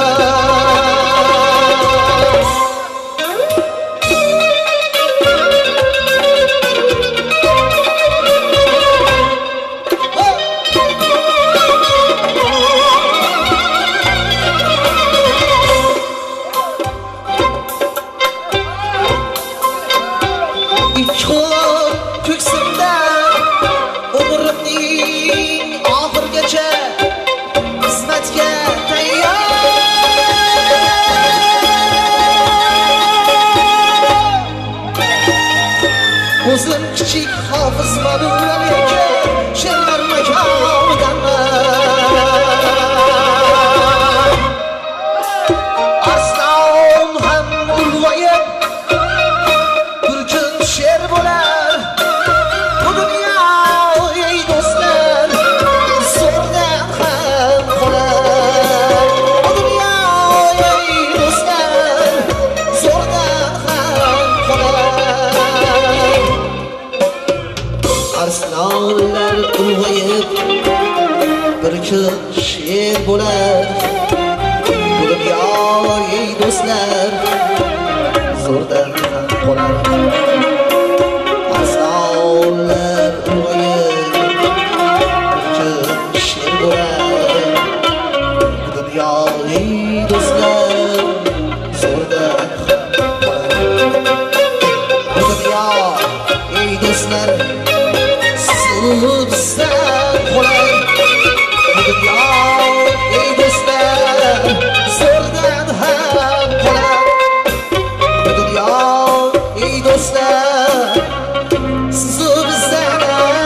Speaker 9: Ko'ksimda umrimning oxirigacha xizmatga tayyor. O'zim kichik hofizman, lekin she'rlar makonidanman. Aslan ham ulg'ayib bir kun she'r bo'lar. Bu dunyo ey do'stlar zo'rda kun sher bo'lar bu dunyo ey do'stlar zo'rdan qolar asrorlar ulg'ayib bir kun sher bo'lar bu dunyo ey do'stlar zo'rdan ey do'stlar sizdan qolar bu dunyo ey do'stlar zo'rdan ham qolar bu dunyo ey do'stlar sizdan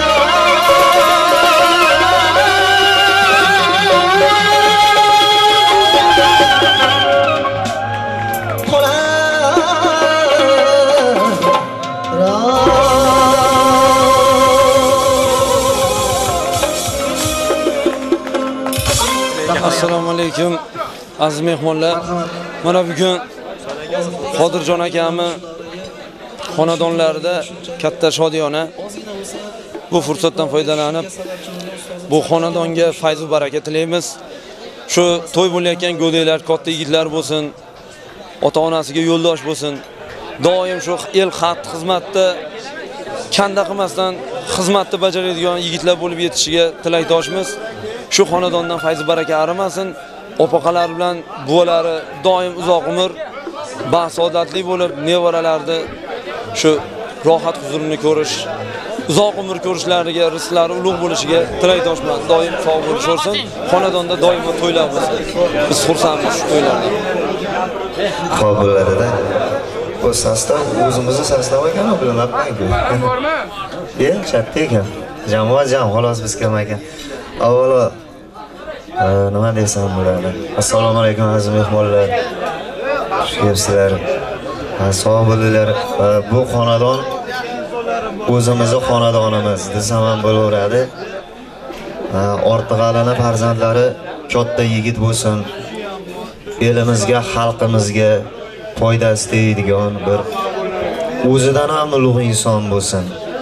Speaker 10: Assalomu alaykum aziz mehmonlar. Mana bugun Qodirjon akami xonadonlarida katta shodiyona. Bu fursatdan foydalanib bu xonadonga fayz va baraka tilaymiz. Shu to'y bo'layotgan go'daylar, katta yigitlar bo'lsin, ota-onasiga yo'ldosh bo'lsin. Doim shu el xalq xizmatda kanda qilmasdan xizmatni bajaradigan yigitlar bo'lib yetishiga tilakdoshmiz. Shu xonadondan fayz baraka arimasin. Opaqalar bilan buvalari doim uzoq umr, basaodatli bo'lib, nevaralarni shu rohat huzurini ko'rish, uzoq umr ko'rishlariga, rizqlari ulug' bo'lishiga tilakdoshman. Doim sog' bo'lishaversin. Xonadonda doimo to'ylar bo'lsin. Biz xursandmiz shu to'ylardan.
Speaker 11: Xo'p bo'ladi-da. Bu sostav o'zimizni sostav ekan, bilmabman-ku. Ye, katta ekan. Jamoat jam, xolos biz kam ekan. Avvalo nima desam bo'ladi? Assalomu alaykum aziz mehmonlar. Xush kelibsizlar. Sog' bo'linglar. Bu xonadon o'zimizning xonadonimiz desam ham bo'laveradi. Ortiqalini farzandlari katta yigit bo'lsin. Elimizga, xalqimizga foydasi tegadigan bir o'zidan ham ulug' inson bo'lsin.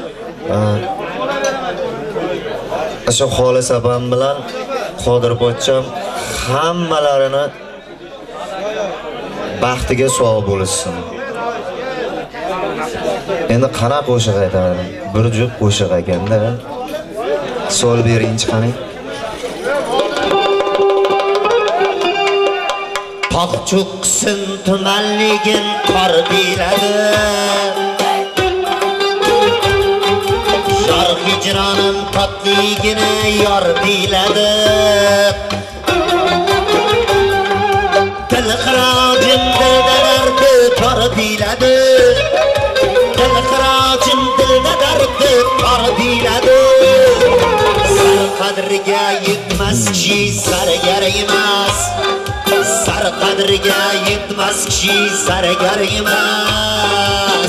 Speaker 11: Shu xolis opam bilan Qodir pochcham hammalarini baxtiga sog' bo'lsin. Endi qana qo'shiq aytaman. Bir juft qo'shiq ekanda. Sol berinchi qani.
Speaker 9: Toqchuqsin tumanligin qor biladi. Shor hijronim totligini yor biladi. Dil xirojim dildardi tor biladi. Dil xirojim dildardi tor biladi. Sar qadriga yetmas kishi sargar emas. Sar qadriga yetmas kishi sargar emas.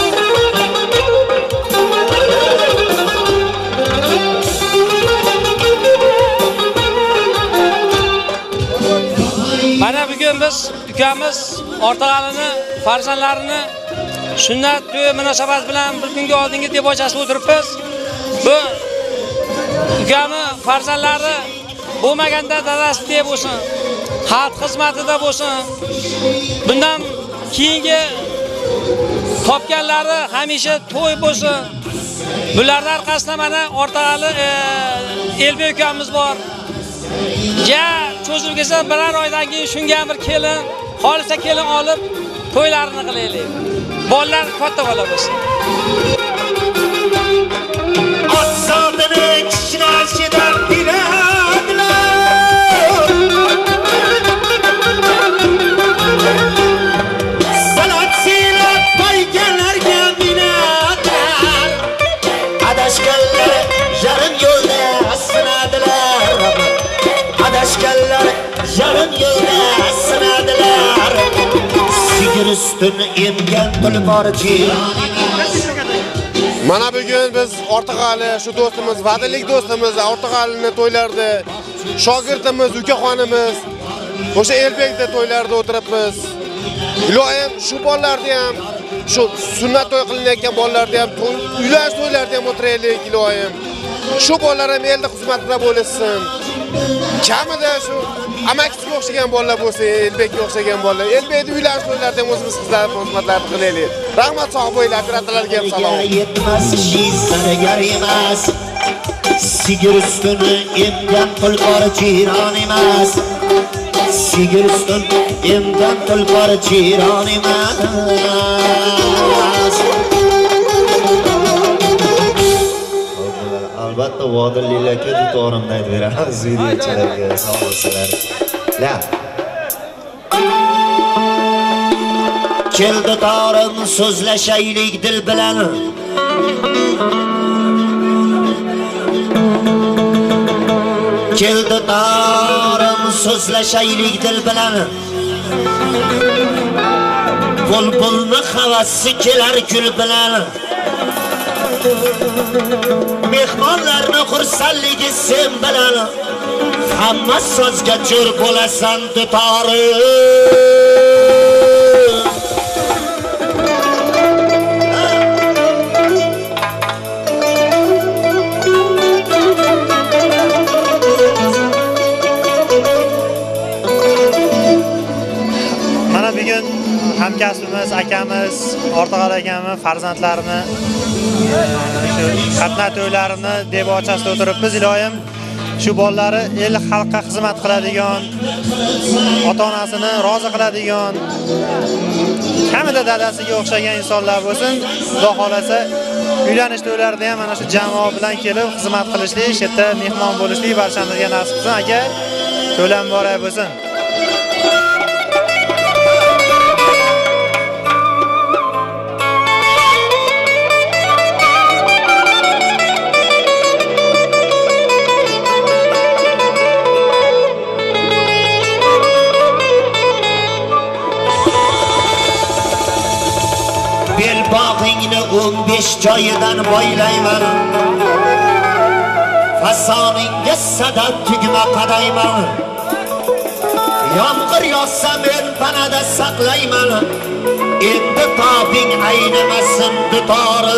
Speaker 10: Mana bugun biz ukamiz Ortiqalini farzandlarini sunnat to'yi munosabati bilan bir kunga oldingi debochasida o'tiribmiz. Bu ukami farzandlari bo'lmaganda dadasida bo'lsin, xalq xizmatida bo'lsin. Bundan keyingi topganlari hamisha to'y bo'lsin. Bularning orqasida mana Ortiqali Elbek ukamiz bor. Ja, cho'zilgasa birar oydan keyin shunga bir kelin, xolisa kelin olib to'ylarini qilaylik. Bolalar katta bola bo'lsin.
Speaker 9: Otsodini kishnashidan biladilar. Salat silab qo'yganlarga minatlar. Adashganlar yarim yo'lda sinadilar. Adashganlar yarim yo'lda sinadilar. Sigir üstün emgan tulporchi.
Speaker 12: Mana bugun biz Ortiqali shu do'stimiz, va'dalik do'stimiz Ortiqalini to'ylarda, shogirdimiz, ukaxonimiz o'sha Elbekda to'ylarda o'tiribmiz. Ilohim shu bolalarni ham, shu sunnat to'y qilinayotgan bolalarni ham, uylanish to'ylarida ham o'tiraylik ilohim. Shu bolalar ham elda xizmatida bo'lsin. kamida shu amakisiga o'xshagan bolalar bo'lsa, Elbekka o'xshagan bolalar. Elbekni uylanish to'ylarida ham o'zimiz qizlar xizmatlarni qilaylik. Rahmat sog' bo'linglar, operatorlarga ham salom.
Speaker 9: Yetmas zargar emas. Sigir ustuni emgan tulpor jiron emas. Sigir ustun emgan tulpor jiron emas.
Speaker 11: Albatta vodilliklarga dutorimni aytib beramiz videochilarga sog' bo'lsinlar. La.
Speaker 9: Keldi torim so'zlashaylik dil bilan. Keldi torim so'zlashaylik dil bilan. Bulbulni havasi kelar gul bilan. Mehmonlarni xursandligi sen bilan. Hamma so'zga jo'r bo'lasan dutori.
Speaker 13: Mana bugun hamkasbimiz, akamiz, Ortiqali akamiz farzandlarini shu qatnat to'ylarini deb ochasida o'tiribmiz. Iloyim shu bolalari el xalqqa xizmat qiladigan, ota-onasini rozi qiladigan, kamida dadasiga o'xshagan insonlar bo'lsin. Xudo xolasa uylanish to'ylarida ham mana shu jamoa bilan kelib xizmat qilishlik, shu yerda mehmon bo'lishlik barchamizga nasib qilsin. Aka, to'lam boray bo'lsin.
Speaker 9: Belbog'ingni o'n besh joyidan boylayman. Fasoningga sadab tugma qadayman. Yomg'ir yog'sa men panada saqlayman. Endi tobing aynimasin dutori.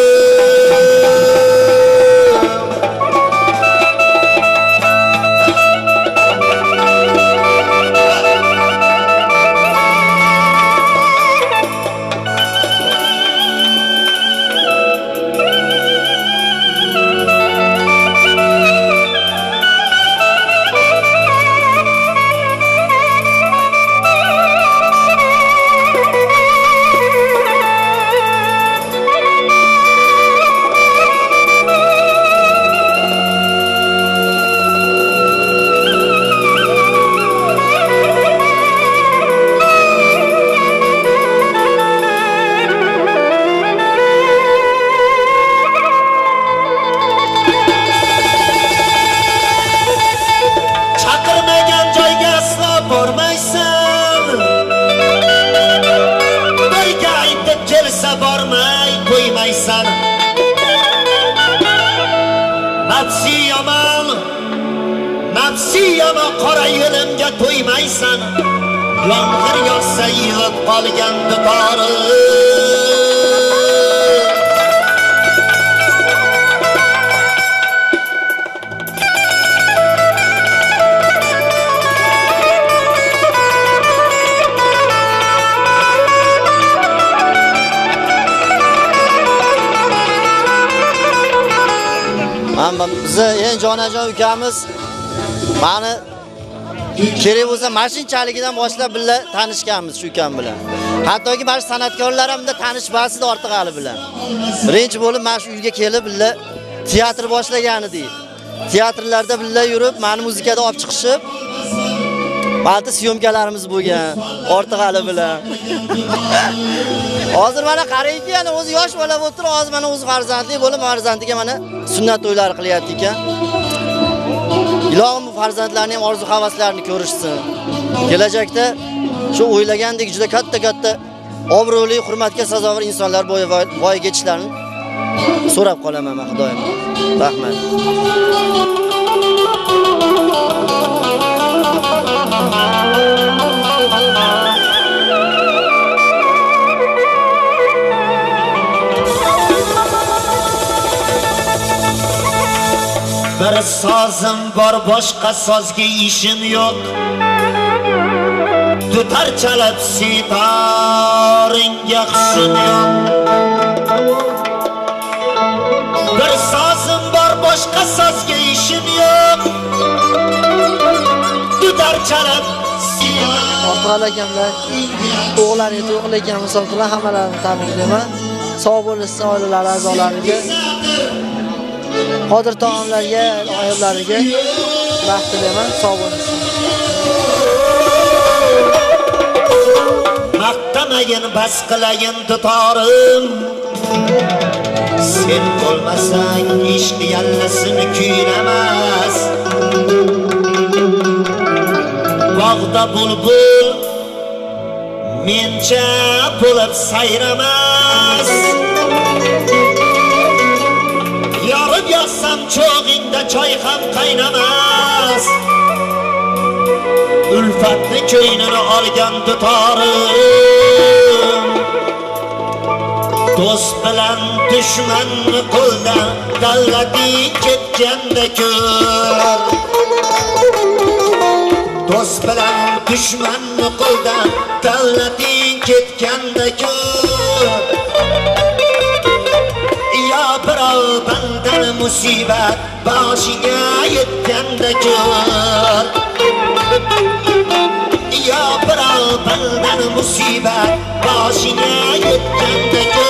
Speaker 9: Nafsiyama qora yo'limga to'ymaysan. Yomg'ir yog'sa yig'ib qolgan dutori.
Speaker 14: Bizni eng jonajon ukamiz mani kerak bo'lsa mashinchaligidan boshlab billa tanishganmiz shu ukam bilan. Hattoki mana san'atkorlar hamda tanishmasdi Ortiqali bilan. Birinchi bo'lib mana shu uyga kelib billa teatr boshlagan edik. Teatrlarda billa yurib, meni muzikada olib chiqishib, balta syomkalarimiz bo'lgan Ortiqali bilan. Hozir mana qarayki, yana o'zi yosh bola bo'lib turib, hozir mana o'zi farzandli bo'lib, farzandiga mana sunnat to'ylari qilyapti ekan. Ilohim bu farzandlarning ham orzu havaslarini ko'rishsin. Kelajakda shu o'ylagandek juda katta-katta obro'li, hurmatga sazovor insonlar bo'yi voyaga yetishlarini so'rab qolaman men Xudoyim. Rahmat.
Speaker 9: Bir Bir sozim bor, boshqa sozga ishim yo'q. Dutar chalab sitoringga hushim yo'q. Bir sozim bor, boshqa sozga ishim yo'q. Dutar chalab
Speaker 15: Ortiqali akamlar, o'g'laringiz o'g'il ekan misol bilan hammalarini tabriklayman. Sog' bo'lsin oilalari a'zolariga, Qodir taomlarga, ayollariga baxt tilayman, sog' bo'lsin.
Speaker 9: Maqtamayin, bas qilayin dutorim. Sen bo'lmasang ishq yallasini kuylamas. Bog'da bulbul mencha bo'lib sayramas. Yorib yotsam cho'g'ingda choy ham qaynamas. Ulfatni ko'ynini olgan dutorim. Do'st bilan dushmanni qo'ldan davlati ketganda ko'r. Do'st bilan dushmanni qo'ldan davlati ketganda ko'r. Ya birov bandan musibat boshiga yetganda ko'r. Ya birov bandan musibat boshiga yetganda ko'r.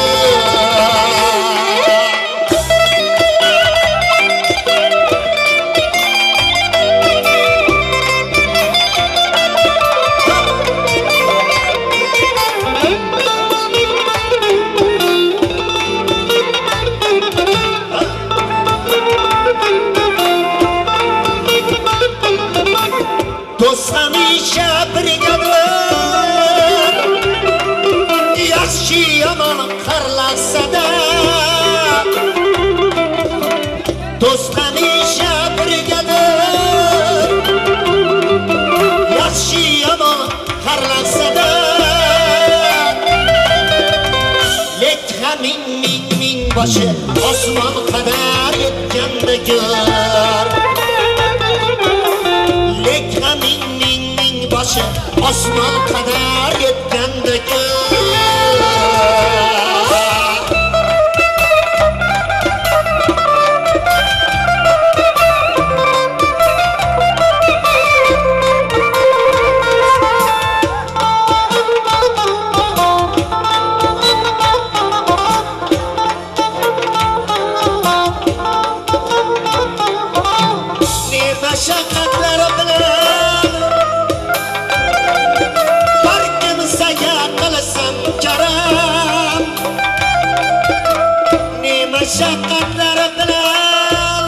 Speaker 9: Do'st hamisha brigadir, yaxshi yomon qarlasada. Do'st hamisha brigadir, yaxshi yomon qarlasada. Lek hamin ming ming boshi osmon qadar yetganda ko'r. Lek hamin ming ming boshi osmon qadar yetganda ko'r. Ne mashaqqatlar bilan barkamizga qilsam karam. Ne mashaqqatlar bilan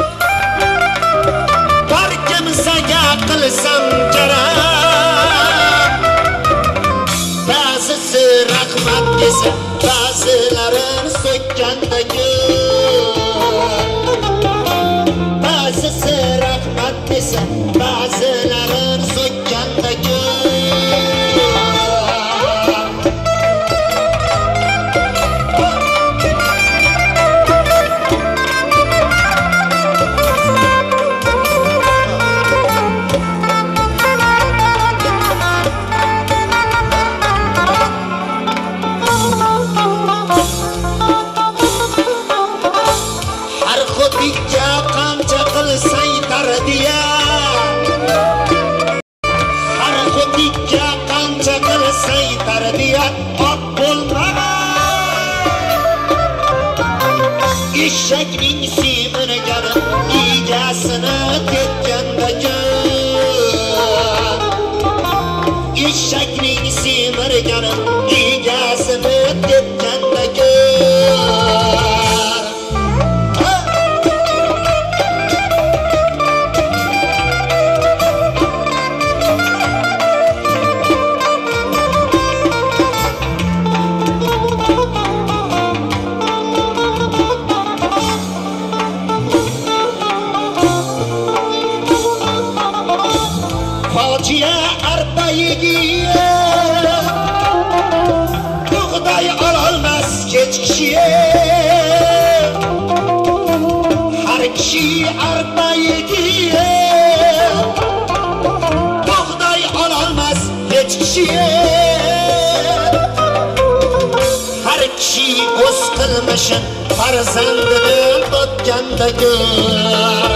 Speaker 9: barkamizga qilsam karam. Ba'zisi rahmat desa, ba'zilarini so'kkanda ko'r. Ba'zisi rahmat desa, ba'zilarini so'kkanda ko'r. Har xudikka qancha qilsang tarbiya, har xudikka qancha qilsang tarbiya ot bo'lmas. Eshakning semirgani egasini tetganda ko'r. Eshakning semirgani egasini tetganda ko'r. Fojia arpa yegiye, bug'doy ololmas kech kishiye. Har kishi arpa qilmishin farzandidan totganda ko'r.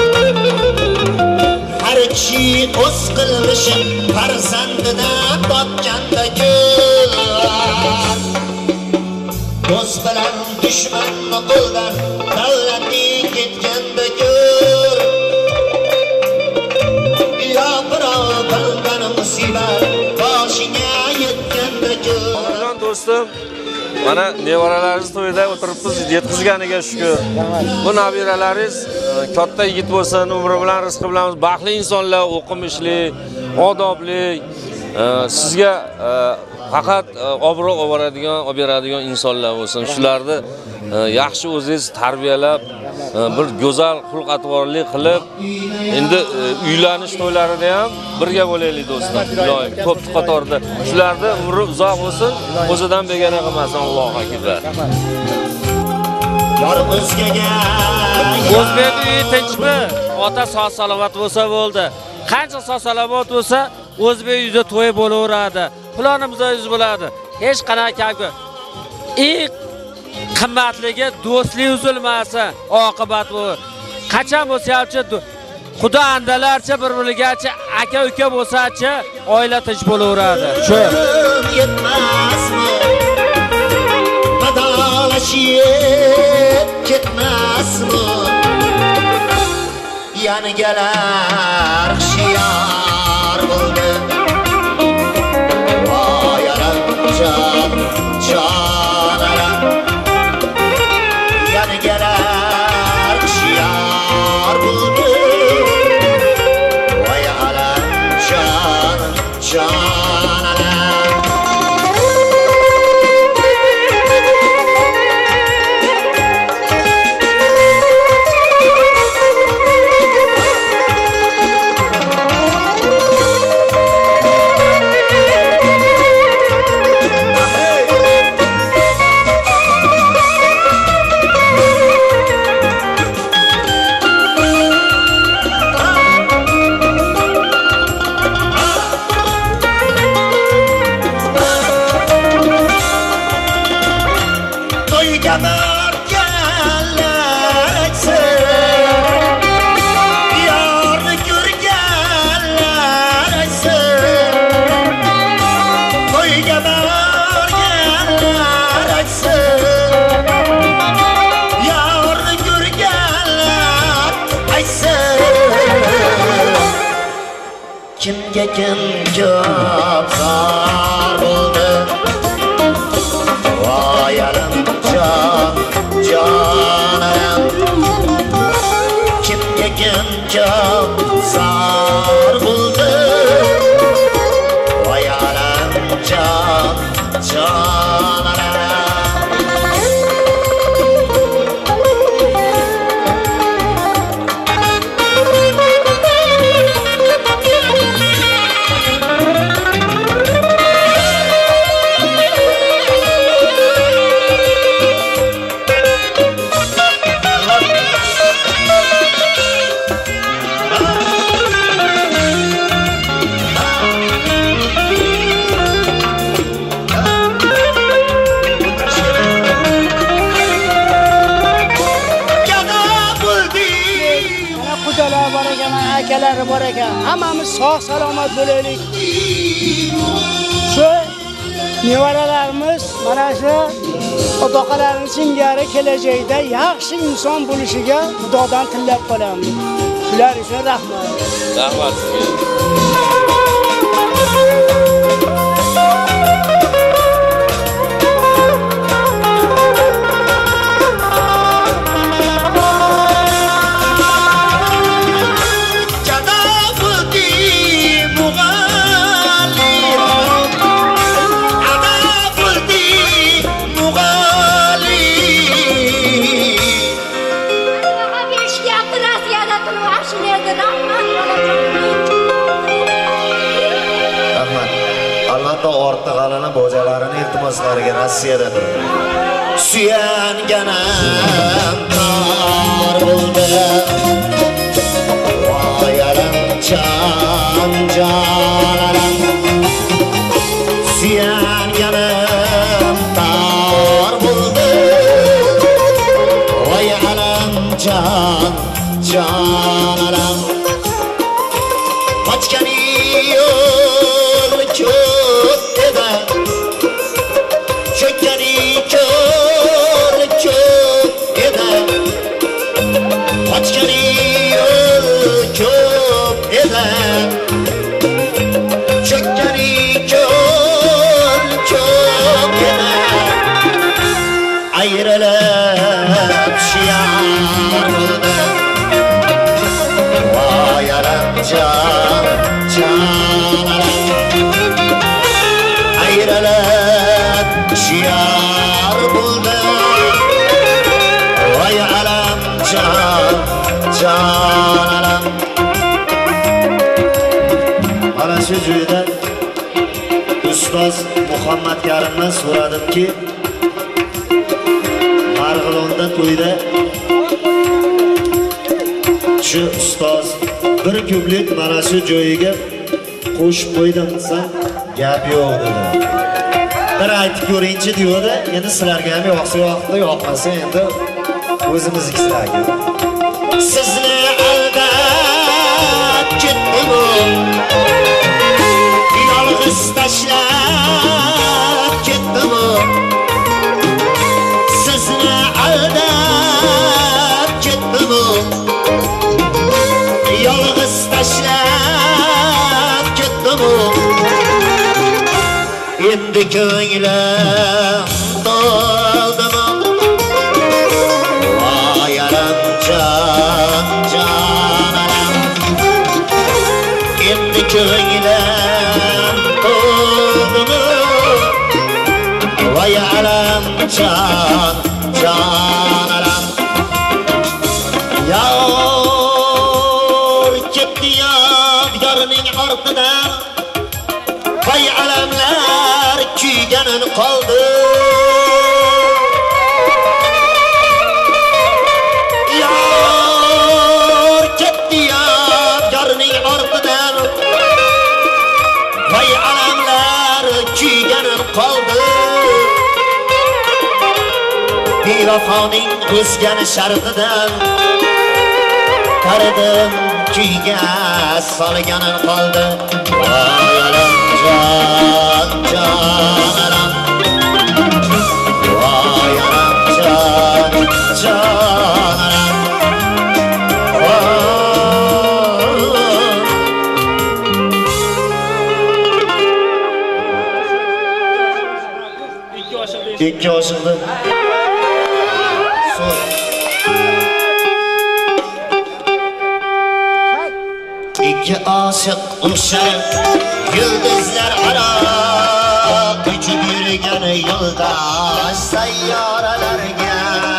Speaker 9: Har kishi o'z qilmishin farzandidan totganda ko'r. Do'st bilan dushmanni qo'ldan davlating ketganda ko'r. Ya birov bilgan musibat boshingga yetganda ko'r.
Speaker 5: Do'stim, mana nevaralaringiz to'yida o'tiribsiz, yetkazganiga shukr. Bu nabiralaringiz katta yigit bo'lsin, umri bilan, rizqi bilan baxtli insonlar, o'qimishli, odobli, sizga faqat obro' olib boradigan, olib beradigan insonlar bo'lsin. Shularni yaxshi o'zingiz tarbiyalab, bir go'zal xulq-atvorli qilib, endi uylanish to'ylarida ham birga bo'laylik do'stlar. Iloyim, ko'p qatorda. Shularni umri uzoq bo'lsin, o'zidan begona qilmasin, Allohu akbar.
Speaker 16: O'zbek uyi tinchmi? Ota sog' salomat bo'lsa bo'ldi. Qancha sog' salomat bo'lsa, o'zbek uyida to'y bo'laveradi. Planimiz o'z bo'ladi. Hech qanaqa eng qimmatligi do'stlik uzilmasi, oqibat bu. Qachon bo'lsa-chi Xudo andalarcha bir-birigacha aka-uka bo'lsa-chi, oila tinch bo'laveradi. Shu.
Speaker 9: Yetmasmi? Badalashib ketmasmi? Yanigalar xiyar bo'ldi. Voy alamjon, jonalam. Yanigalar xiyar bo'ldi. Voy alamjon, jonalam. Kimga kim ko'p zor bo'ldi. Voy alamjon, jonalam. Kimga kim ko'p zor bo'ldi. Voy alamjon, jonalam.
Speaker 17: Akalari bor ekan, hammamiz sog' salomat bo'laylik. Shu nevaralarimiz mana shu ota-onalarning singari kelajakda yaxshi inson bo'lishiga Xudodan tilab qolamiz. Shular uchun rahmat.
Speaker 5: Rahmat sizga.
Speaker 11: Orta qalini bojalarini iltimoslariga Rossiyada turadi.
Speaker 9: Suyanganim tor bo'ldi. Voy alamjon, jonalam. Suyanganim tor bo'ldi. alam Qochgani yo'l ko'p edi Cho'kkani ko'l ko'p edi Qochgani yo'l ko'p edi Cho'kkani ko'l ko'p edi Ayrilib shiyar bo'ldi Voy alam jon jon Ayrilib shiyar bo'ldi Voy alam jon jon alam Mana shu joyda ustoz Muhammad Karimdan so'radimki Marg'ilonda to'yda shu ustoz bir kublik mana shu joyiga qo'shib qo'ydim desam gap yo'q dedi. Bir aytib ko'ringchi deydi. Endi sizlarga ham yoqsa yoqdi, yoqmasa endi o'zimiznikilarga. Sizni aldab ketdim. Yolg'iz tashlab ketdim. Sizni aldab ketdim. Yolg'iz tashlab ketdim. Endi ko'nglim to'ldimi? Voy alam jon jon alam. Endi ko'nglim to'ldimi? Voy alam jon jon alam. Yor ketdi yodgorning ortidan. Voy alamlar kuyganin qoldi. Yor ketdi yodgorning ortidan. Voy alamlar kuyganin qoldi. Bevafoning o'zgani shartidan qaradim kuyga solganin qoldi. Voy alam jon jon alam. Voy alam jon jon alam. Ikki oshiqdi. İki aşık uşak yıldızlar ara Üçü yürügen yoldaş sayyarelerge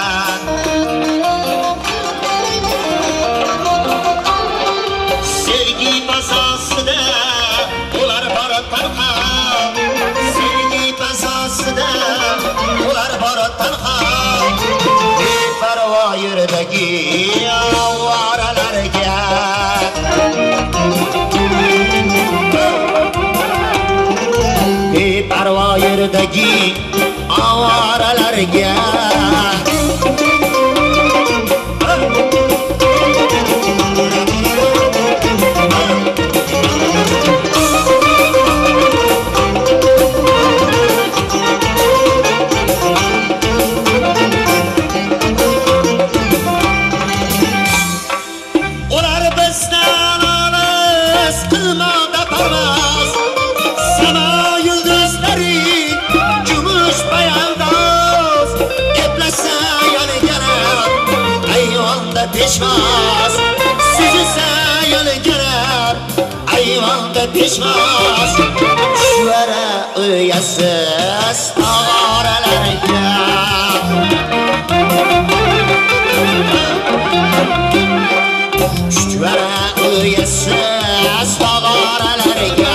Speaker 9: Sevgi bazasıda ular bara tanha Sevgi bazasıda ular bara tanha Bir parva yerdeki avaralarge Beparvo yerdagi avaralarga ular bizdan olis qilmoqda parvoz Samo yulduzlari kumush poyandoz eplasa yonigana ayvonda peshvoz suzisa yonigana ayvonda peshvoz shuara uyasiz tog'oralarga shuara uyasiz tog'oralarga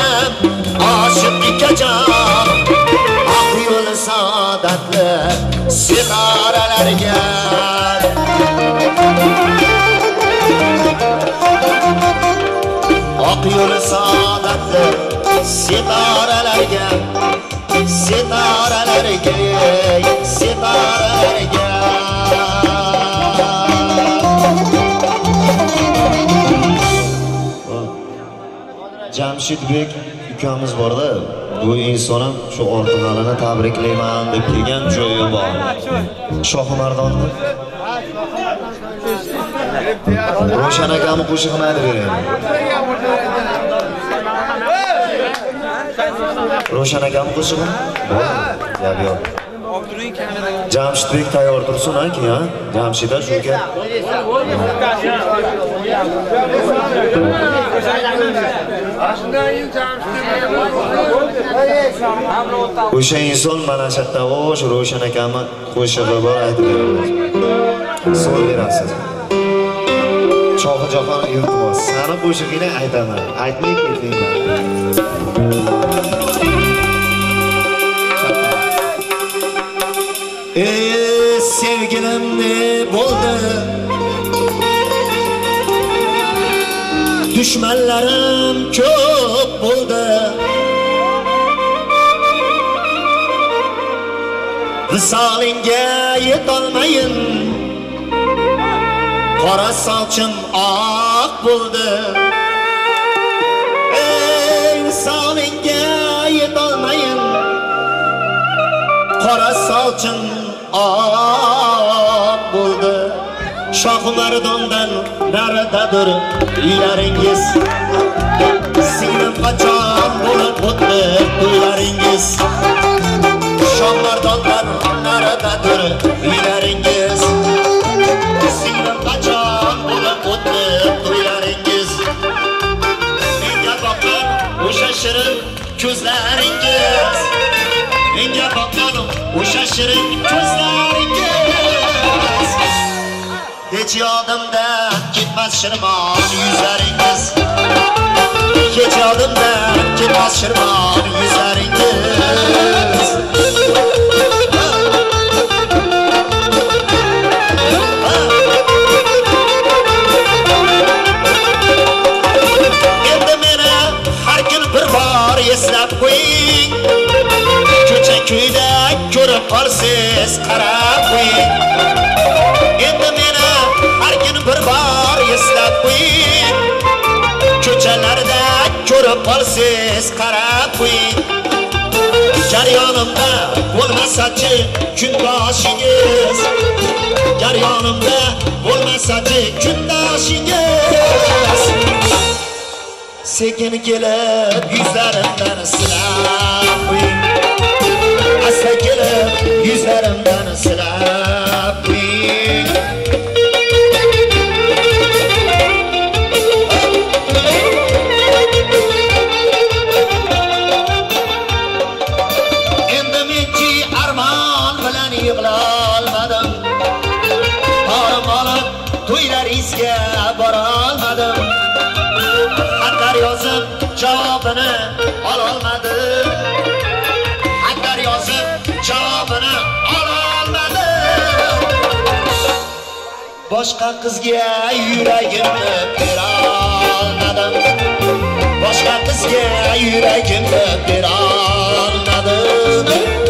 Speaker 9: sevgilim aşık ikajon Ak yo'li saodatli setoralarga Ak yo'li saodatli setoralarga setoralarga setoralarga Jamshidbek ukamiz borda, bu inson ham shu Ortiqalini tabriklayman deb kelgan joyi bor. Shohimardonni Roshan akami qo'shig'ini aytib beraymi? Roshan akami qo'shig'ini? Yo'q, yo'q. Jamshidbek tayyor tursin aka, ha? Jamshid shu aka. O'sha inson mana shu yerda o'sha Roshan akami qo'shig'i bor aytib beradi. So'z berasiz. Shohijahon iltimos, sani qo'shig'ingni aytaman. Aytmay ketmayman. Ey sevgilim ne bo'ldi? Düşmanlarım ko'p bo'ldi. Visolingga yetolmayin. Qora sochim oq bo'ldi. Ey visolingga yetolmayin. Qora sochim oq bo'ldi. Shohimardondan naridadir uylaringiz. Singlim qachon bo'lib o'tdi to'ylaringiz. Shohimardondan naridadir uylaringiz. Singlim qachon bo'lib o'tdi to'ylaringiz. Menga boqqan o'sha shirin ko'zlaringiz. Menga boqqan o'sha shirin ko'zlaringiz. Hech yodimdan ketmas shirmon yuzlaringiz. Hech yodimdan ketmas shirmon yuzlaringiz. Endi meni har kun bir bor eslab qo'ying. Ko'cha ko'yda ko'rib qolsiz qarab qo'ying. Endi meni har kun bir bor eslab qo'ying. Ko'chalarda ko'rib qolsiz qarab qo'ying. Jaryonimda bo'lmasa-chi kundoshingiz. Jaryonimda bo'lmasa-chi kundoshingiz. Sekin kelib yuzlarimdan silab qo'ying. Asta kelib yuzlarimdan silab qo'ying. Endi menchi armon bilan yig'lolmadim. Qorim olib to'ylaringizga borolmadim. Xatlar yozib javobini ololmadim. Xatlar yozib javobini ololmadim. Boshqa qizga yuragimni bera olmadim. Boshqa qizga yuragimni bera olmadim.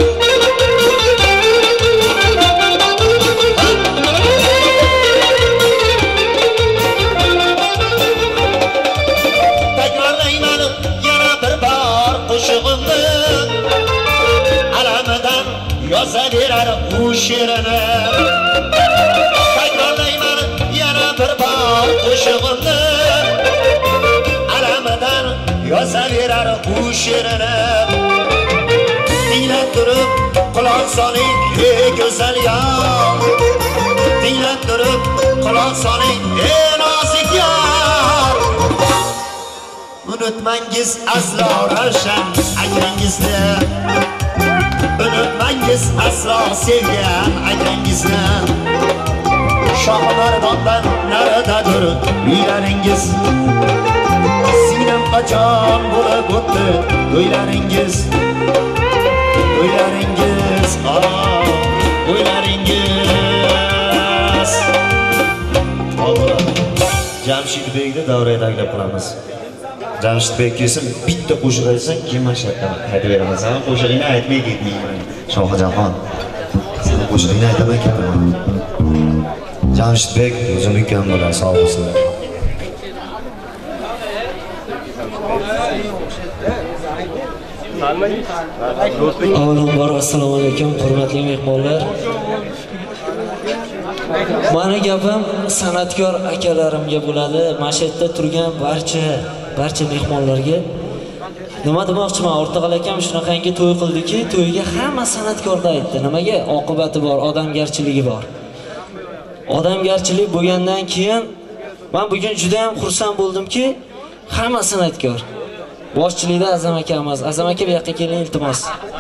Speaker 9: Takrorlayman yana bir bor qo'shig'imni. Alamidan yozaverar u she'rini. Takrorlayman yana bir bor qo'shig'imni. Alamidan yozaverar u she'rini. Tinglab turib quloq soling ey go'zal yor. Tinglab turib quloq soling ey nozik yor. Unutmangiz aslo Ravshan akangizni. Unutmangiz aslo sevgan akangizni. Shohimardondan naridadir uylaringiz. Singlim qachon bo'lib o'tdi to'ylaringiz to'ylaringiz ah to'ylaringiz Jamshidbekni davraga taklif qilamiz. Jamshidbek kelsin, bitta qo'shiq aytsan, keyin mana shu yerda aytib beraman. Sen qo'shig'ingni aytmay ketmayman. Shohjahon. Sen qo'shig'ingni aytaman ketaman. Jamshidbek o'zim ukam bilan sog' bo'lsinlar.
Speaker 18: Avvalambor assalomu alaykum, hurmatli mehmonlar. Mani gapim san'atkor akalarimga bo'ladi. Mana shu yerda turgan barcha barcha mehmonlarga nima demoqchiman? O'rtog'al akam shunaqangi to'y qildiki, to'yga hamma san'atkorda aytdi. Nimaga? Oqibati bor, odamgarchiligi bor. Odamgarchilik bo'lgandan keyin men bugun juda ham xursand bo'ldimki, hamma san'atkor. Boshchilikda Azam akamiz. Azam aka bu yoqqa keling iltimos.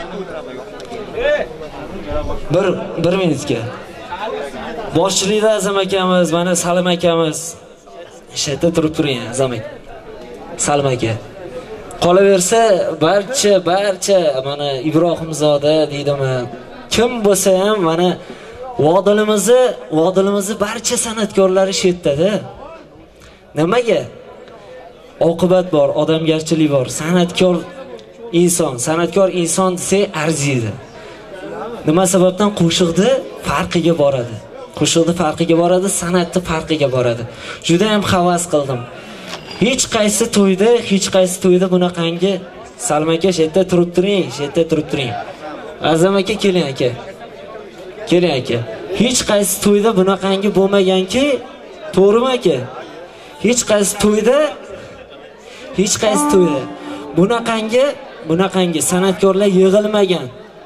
Speaker 18: Bir bir minutga. Boshchilikda Azam akamiz, mana Salim akamiz. Shetda turib turing, Azam aka. Salim aka. Qolaversa, barcha barcha mana Ibrohimzoda deydimi, kim bo'lsa ham mana vodilimizni, vodilimizni barcha san'atkorlari shetda-da. Nimaga? Oqibat bor, odamgarchilik bor. San'atkor inson, san'atkor inson desa arziydi. Nima sababdan qo'shiqni farqiga boradi. Qo'shiqni farqiga boradi, san'atni farqiga boradi. Juda ham havas qildim. Hech qaysi to'yda, hech qaysi to'yda bunaqangi Salim aka shetda turib turing, shetda turib turing. Azam aka keling aka. Keling aka. Hech qaysi to'yda bunaqangi bo'lmaganki, to'g'rimi aka? Hech qaysi to'yda hech qaysi to'yda bunaqangi, bunaqangi san'atkorlar yig'ilmagan.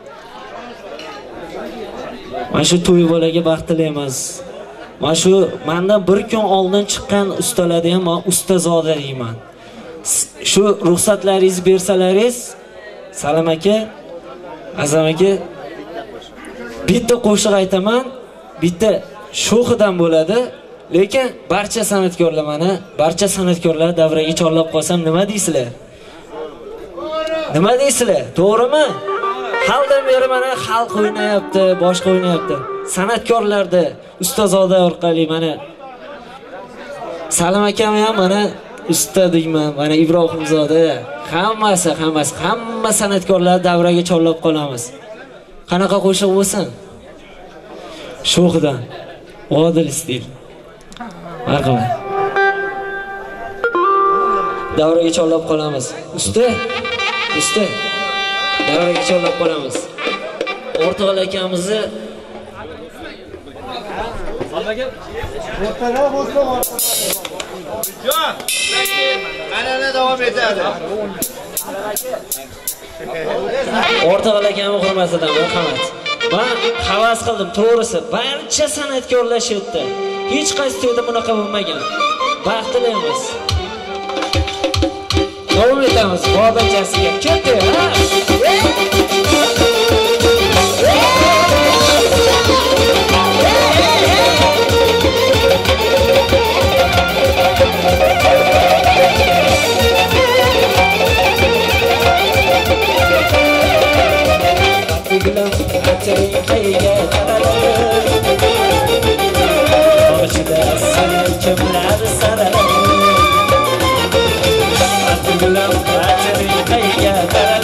Speaker 18: Mana shu to'y bolaga baxt tilaymiz. Mana shu mendan bir kun oldin chiqqan ustalarni ham men ustazoda deyman. Shu ruxsatlaringiz bersalaringiz, Salim aka, Azam aka, bitta qo'shiq aytaman, bitta sho'xidan bo'ladi, lekin barcha san'atkorlar mana, barcha san'atkorlar davraga chorlab qolsam nima deysizlar? Nima deysizlar? To'g'rimi? Xalqdan beri mana xalq o'ynayapti, boshqa o'ynayapti. San'atkorlarda ustozoda orqali mana Salim akam ham mana usta deyman, mana Ibrohimzoda, hammasi, hammasi, hamma san'atkorlar davraga chorlab qolamiz. Qanaqa qo'shiq bo'lsin? Sho'xidan. Vodil stil. Marhamat. Davraga chorlab qolamiz. Usta, usta. Davraga chorlab qolamiz. O'rtog'al akamizni
Speaker 9: o'rtaga bo'lsa jon mana davom etadi.
Speaker 18: O'rtog'al akamning hurmatidan marhamat. Men havas qildim, to'g'risi. Barcha san'atkorlar shu yerda. Hech qaysi to'yda bunaqa bo'lmagan. Baxt tilaymiz. Davom etamiz. Bobochasiga ketdi, ha?
Speaker 1: Kimlar,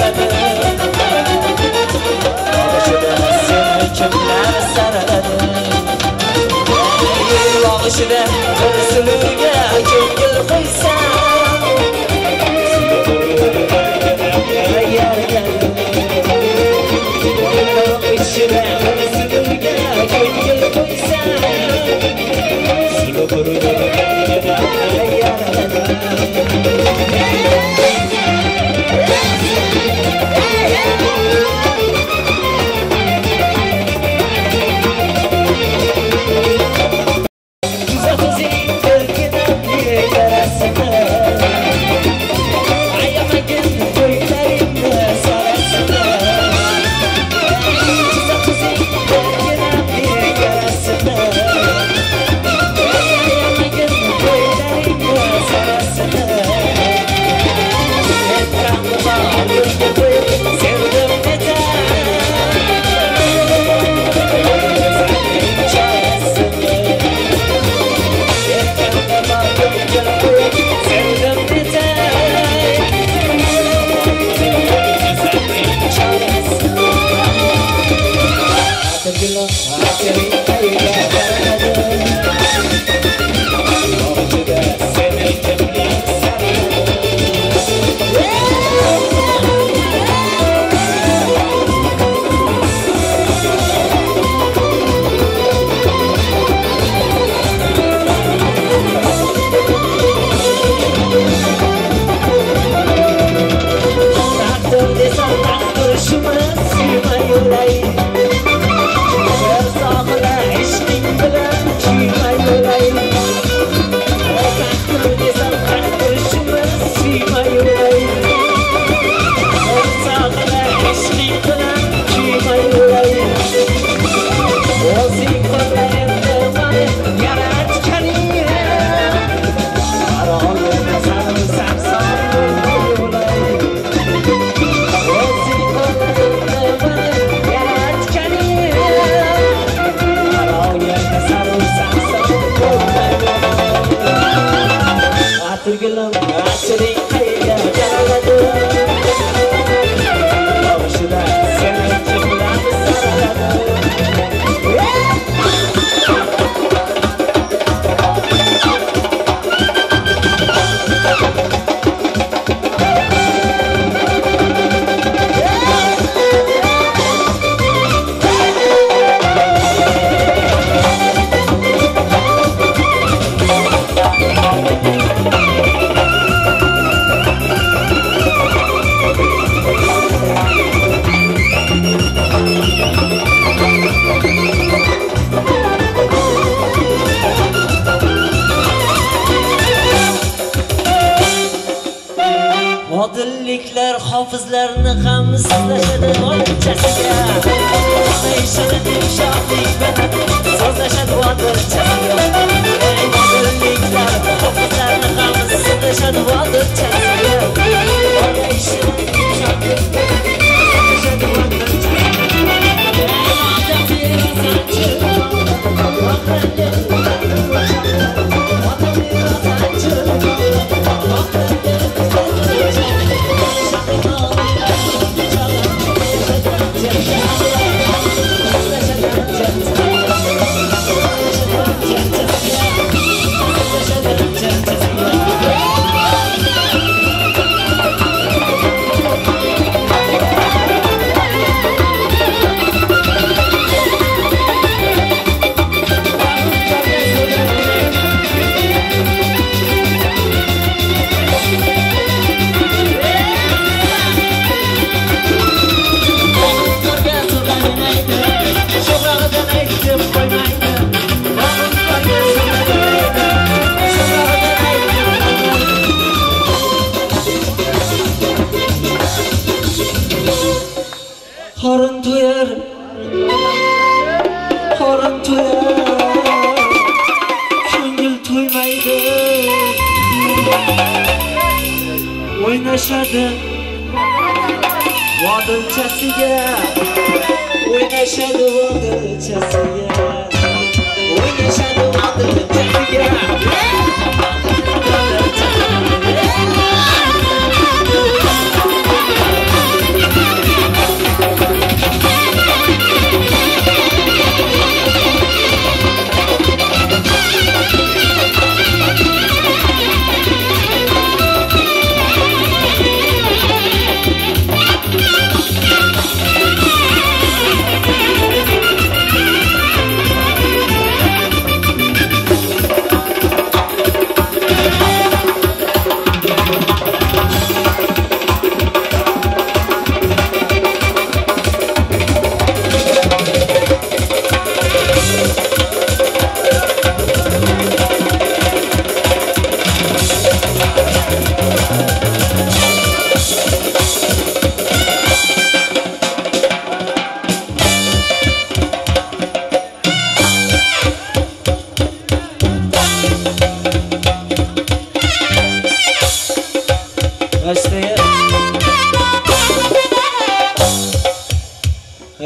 Speaker 19: Odilliklar hofizlarni ham sizlashadi o'lchasiga. Eshitib shohlik bilan so'zlashadi o'lchasiga. Odilliklar hofizlarni ham sizlashadi o'lchasiga. Eshitib shohlik bilan so'zlashadi Qorin to'yar, qorin to'yar, ko'ngil to'ymaydi. O'ynashadi vodilchasiga, o'ynashadi vodilchasiga, o'ynashadi vodilchasiga.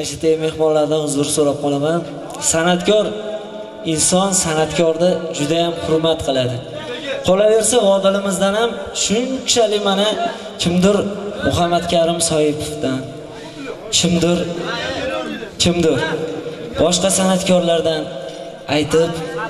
Speaker 18: shu mehmonlardan uzr so'rab qolaman. San'atkor inson san'atkorni juda ham hurmat qiladi. Qolaversa Vodilimizdan ham shunchalik mana kimdir Muhammad Karim Soipovdan, kimdir kimdir boshqa san'atkorlardan aytib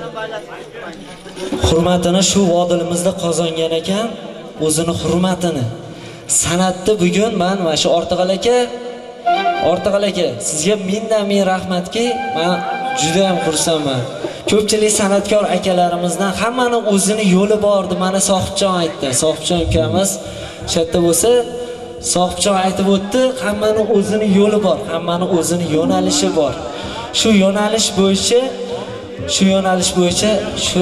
Speaker 18: hurmatini shu Vodilimizda qozongan ekan, o'zini hurmatini. San'atni bugun men mana shu Ortiqal aka, Ortiqal aka, sizga mingdan ming rahmatki, men juda ham xursandman. Ko'pchilik san'atkor akalarimizdan hammaning o'zini yo'li bor deb mana Sohibjon aytdi. Sohibjon ukamiz shatda bo'lsa, Sohibjon aytib o'tdi, hammaning o'zini yo'li bor, hammaning o'zini yo'nalishi bor. Shu yo'nalish bo'yicha, shu yo'nalish bo'yicha shu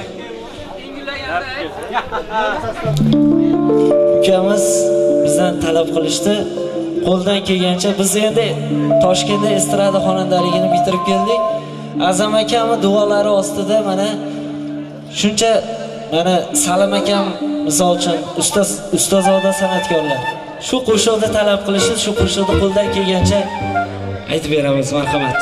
Speaker 18: ukamiz bizdan talab qilishdi. Qo'ldan kelgancha biz endi Toshkentda estrada xonandaligini bitirib keldik. Azam akamning duolari ostida mana shuncha mana Salim akam misol uchun ustoz ustozoda san'atkorlar shu qo'shiqni talab qilishdi, shu qo'shiqni qo'ldan kelgancha aytib beramiz, marhamat.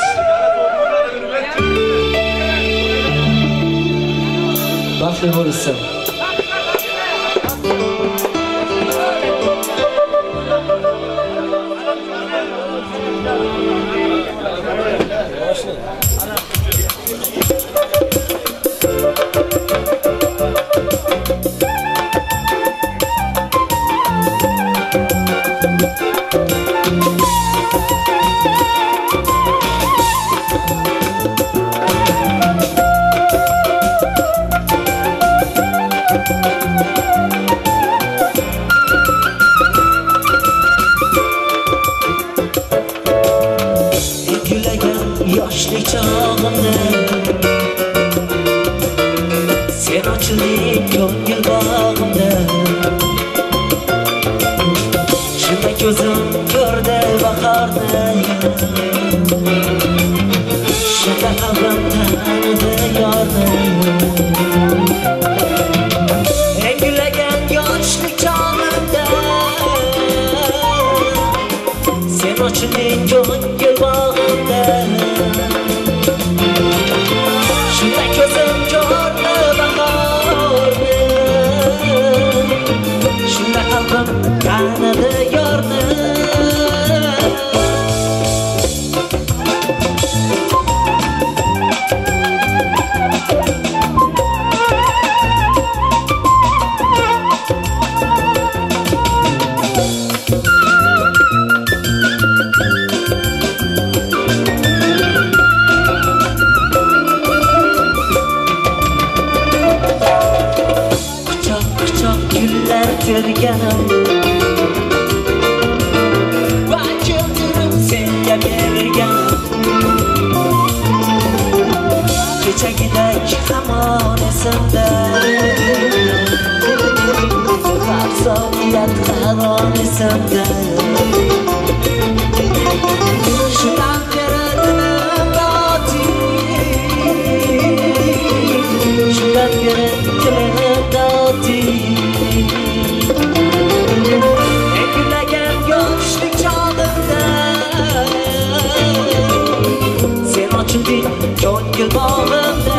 Speaker 18: Baxtli bo'lsin.
Speaker 19: Yoshlik chog'imda sen ochilding ko'ngil bog'imda, shunda ko'zim ko'rdi bahorni, shunda qalbim tanidi yorni. Eng gullagan yoshlik chog'imda sen ochilding ko'ngil bog'imda, shunda ko'zim ko'rdi bahorni, shunda qalbim tanidi yorni. Berganim va ko'nglim senga berganim, kechagidek hamon esimda, afzaliyat qaron esimda. Shundan beri dilim doti, shundan beri dilim doti. Ekulagan yoshlik chog'imda sen ochilding ko'ngil bog'imda.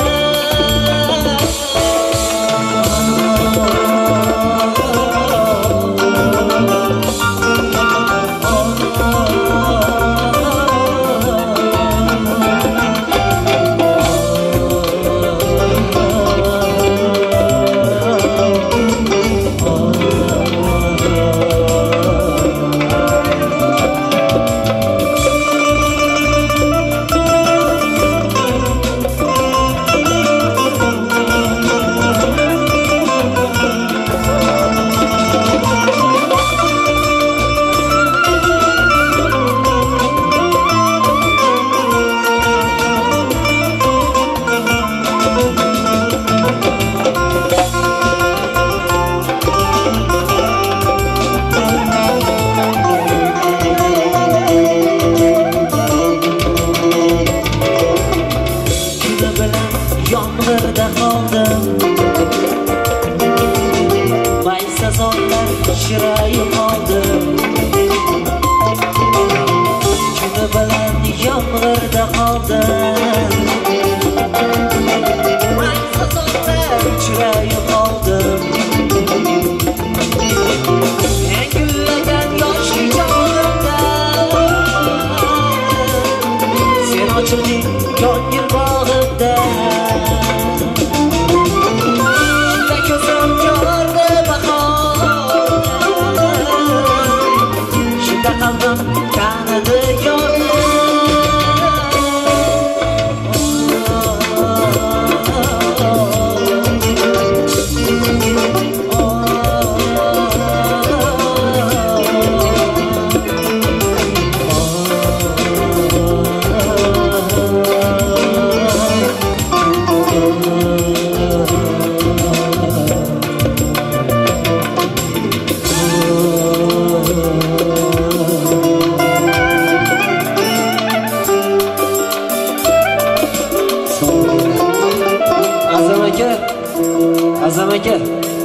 Speaker 19: ham tanidi yorni
Speaker 18: Azam aka.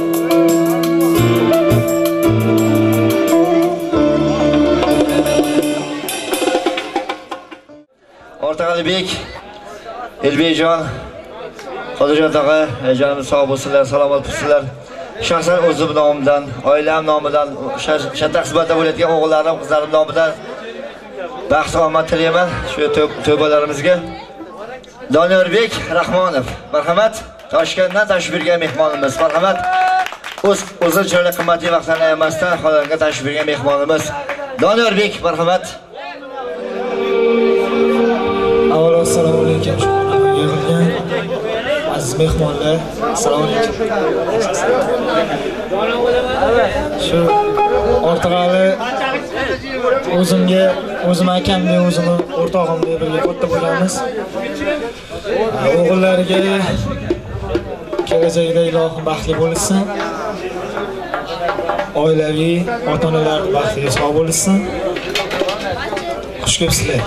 Speaker 6: O'rtaqalibek, Elbekjon, Qodirjon tog'a, jonimiz sog' bo'lsinlar, salomat bo'lsinlar. Shaxsan o'zim nomidan, oilam nomidan, shatta xizmatda bo'layotgan o'g'illarim, qizlarim nomidan baxt va omad tilayman shu to'ybalarimizga. Doniyorbek Rahmonov, marhamat. Toshkentdan tashrif buyurgan mehmonimiz. Marhamat. O'z o'zi chiroyli qimmatli vaqtini ayamasdan xonadonga tashrif buyurgan mehmonimiz. Doniyorbek, marhamat.
Speaker 8: Avvalo assalomu alaykum. Yig'ilgan aziz mehmonlar, assalomu alaykum. Shu O'rtaqali o'zimga, o'zim akamga, o'zimni o'rtog'imga birga katta bo'lamiz. O'g'illariga kelajagida ilohim baxtli bo'lsin. Oilaviy, ota-onalar baxtiga sog' bo'lsin. Xush kelibsizlar.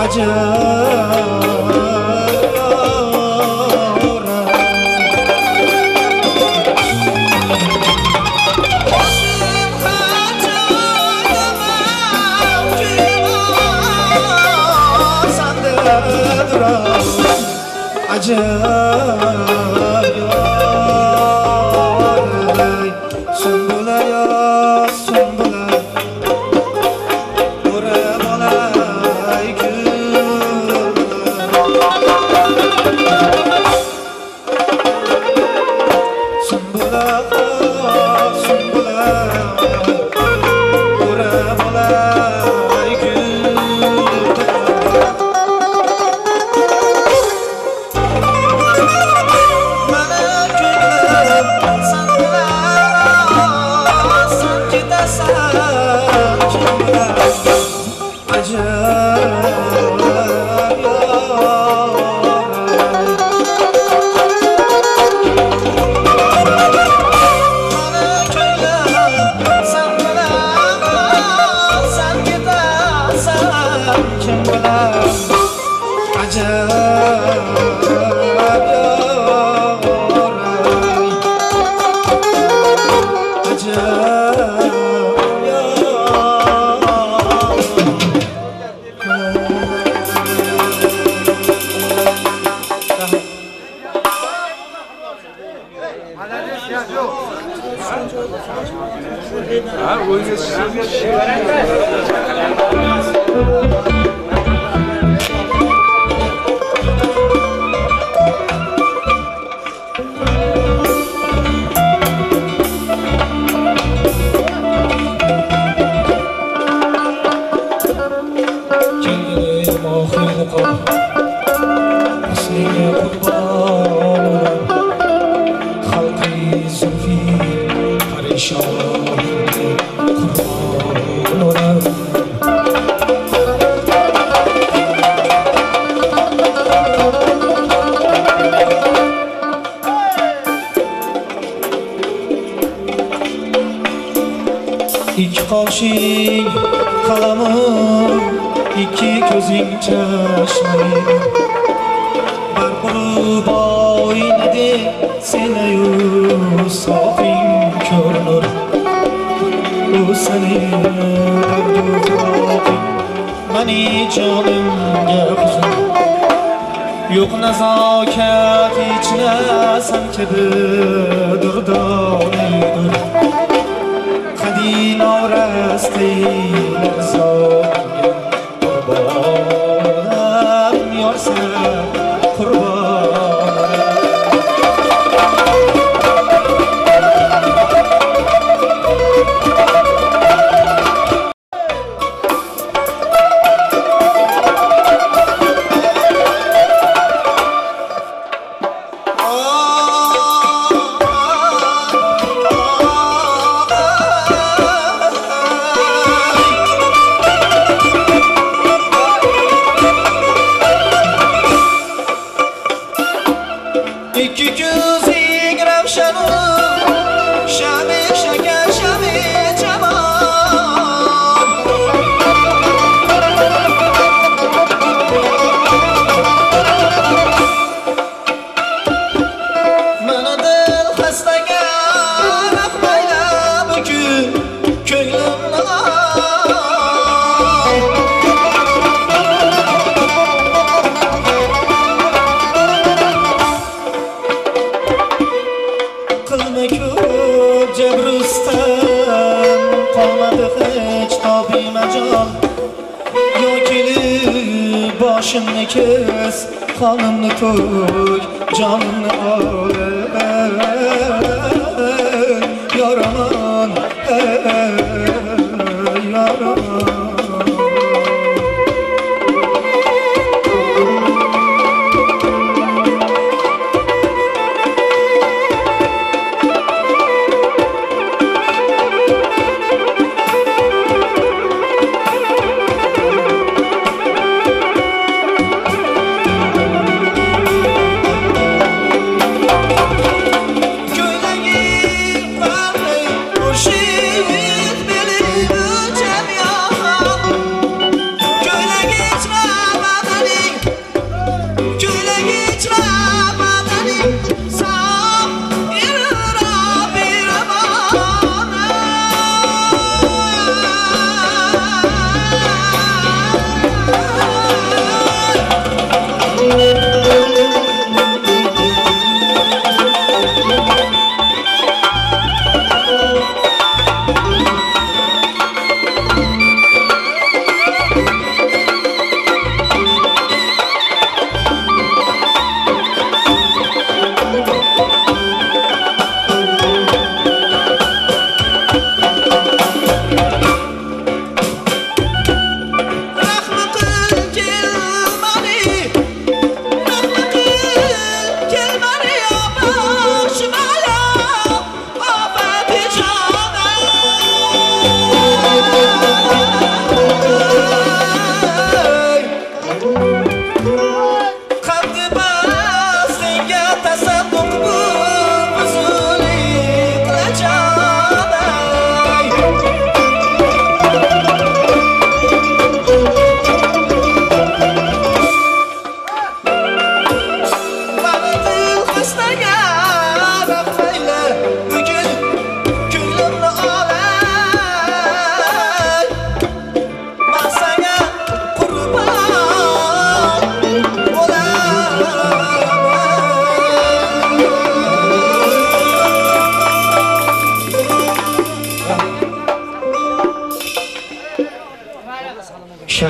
Speaker 20: İki qoshing qalamim, ikki ko'zing chashmang, barqurib oynadek senayu sofing ko'rinur. U sening dardu-firoqing mani jonimga huzn. Yo'q nazokat ichra sanki bir durdonaydir. Qadin orasida zo'rga qurbonam yorsa boshimni kes, qonimni to'k, jonimni ol, yoraman, yoraman.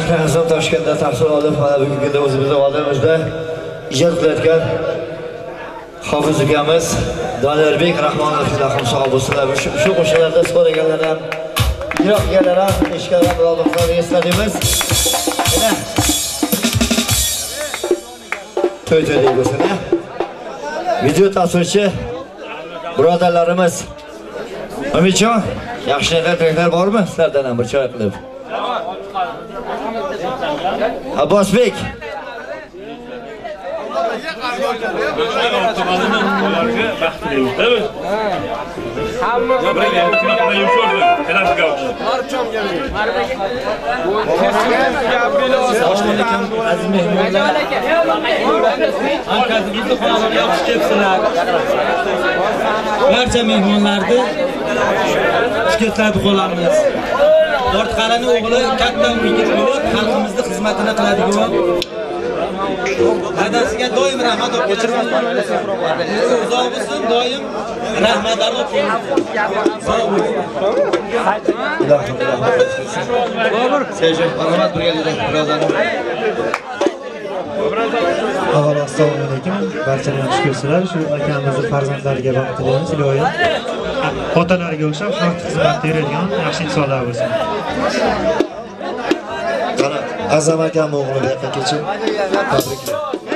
Speaker 6: Nizom Toshkentda tahsil olib, mana bugungi kunda o'zimizning oldimizda ijod qilayotgan Hofiz ukamiz Donirbek Rahmonov rahim sog' bo'lsinlar. Shu qo'shiqlarda so'raganlar ham, ijro qilganlar ham, eshitganlar bilan eslatamiz. Mana to'y to'y bo'lsin. Video tasvirchi birodarlarimiz Umidjon, yaxshi niyatlar bormi? Sizlardan ham bir choy qilib. Abbosbek.
Speaker 21: Barcha mehmonlarni xushketlab qolamiz. Ortqalani o'g'li katta yigit bo'lib, xalqimizning xizmatini qiladigan. Dadasiga doim rahmat olib kelaman. Uzoq bo'lsin, doim rahmatlar olib kelaman. Sog' bo'ling. Bobur, Serjant, marhamat birgalikda birodarlar.
Speaker 22: Avvalo assalomu alaykum. Barchaga xush kelibsizlar. Shu akamizning farzandlariga baxt tilaymiz. Iloyim otalariga o'xshab xalq xizmat beradigan yaxshi insonlar bo'lsin.
Speaker 9: Qani, Azam akam o'g'li bu yoqqa kelsin. Tabriklar.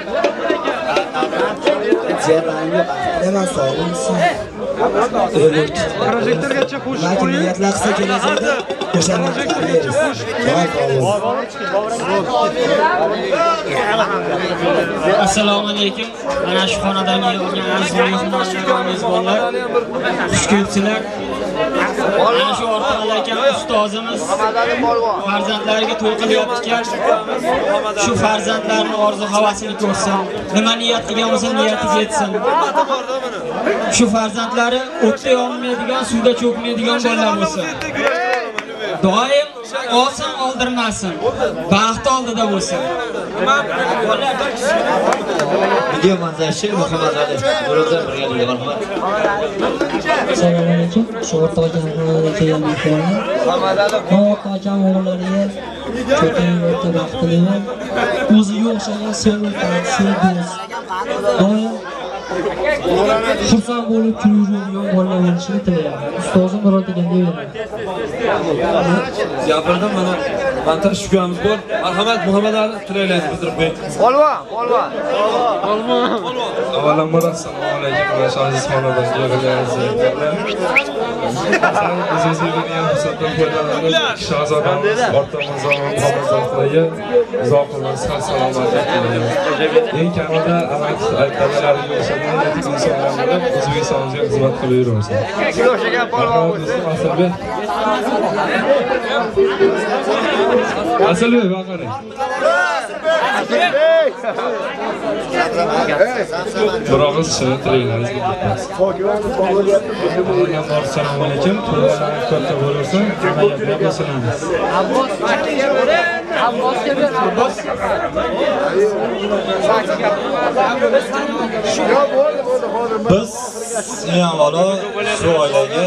Speaker 22: Nima sog' bo'lsin. Projektorgacha qo'shib qo'ying. Niyatlar qilsa kelajakda qo'shamiz.
Speaker 21: Assalomu alaykum. Mana shu xonadonga yig'ilgan aziz mehmonlar, xush kelibsizlar. Mana shu orqali akam ustozimiz farzandlariga to'y qilyapti. Shu farzandlarning orzu havasini ko'rsin. Nima niyat qilgan bo'lsa niyatiga yetsin. Shu farzandlari o'tda yonmaydigan, suvda cho'kmaydigan bolalar bo'lsin. Doim olsin, oldirmasin. Baxt oldida bo'lsin.
Speaker 6: Video montajchi Muhammad Ali Nuriddin birgalikda marhamat.
Speaker 23: Assalomu alaykum. Shu o'rta akamga kelgan mehmonlar. O'rta akam o'g'illariga cho'tay o'rta baxt tilayman. O'ziga o'xshagan sevimli sevdo'st. Doim xursand bo'lib kuladigan bolalar bo'lishini tilayman. Ustozim biror deganda beraman.
Speaker 10: Gapirdim, mana montaj tushganimiz bor. Marhamat Muhammad Ali tilaylarni bitirib qo'ying.
Speaker 21: Polvon, polvon. Polvon.
Speaker 10: Avvalambor assalomu alaykum. Aziz xonadon yig'ilganlar. O'zimizga bergan fursatdan foydalanib, Shahzodamiz o'rtamizda Muhammadxonlarga uzoqlar salomatlik tilaymiz. Eng kamida amak aytganlariga o'xshagan yetuk insonlar bo'lib, O'zbekistonga xizmat qilib yuraversin.
Speaker 21: O'xshagan polvon bo'lsin.
Speaker 10: Asalbek. Asalbek baqaring. Biroq shuni tilaylaringizga ketmas. Assalomu alaykum. To'ylarning katta bo'lsin. Nimaga bo'lsinamiz.
Speaker 21: Abbos, Abbosga ber, Abbos.
Speaker 22: Biz eng avvalo shu oilaga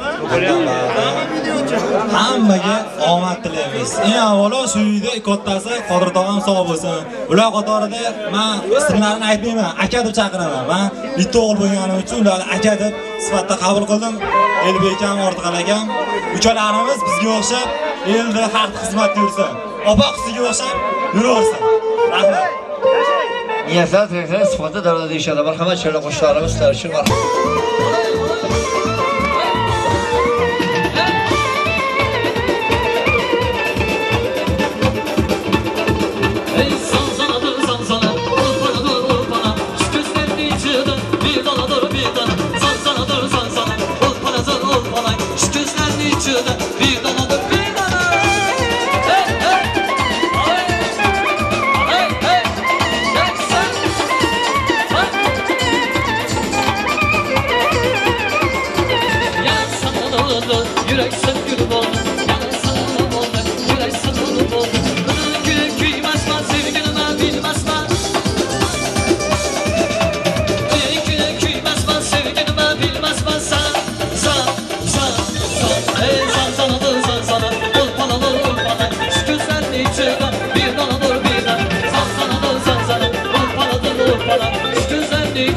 Speaker 22: hammaga omad tilaymiz. Eng avvalo shu uyda kattasi Qodir tog'am sog' bo'lsin. Ular qatorida men ismlarini aytmayman, aka deb chaqiraman. Men bitta o'g'il bo'lganim uchun ularni aka deb sifatida qabul qildim. Elbek ham, Ortiqal akam, uchalarimiz bizga o'xshab elda xalq xizmat yursin. Opa-qisiga o'xshab yuraversin. Rahmat.
Speaker 6: Niyatlar, tilaklar sifatida davlat deyishadi. Marhamat, chorla qo'shiqlarimiz sizlar uchun marhamat.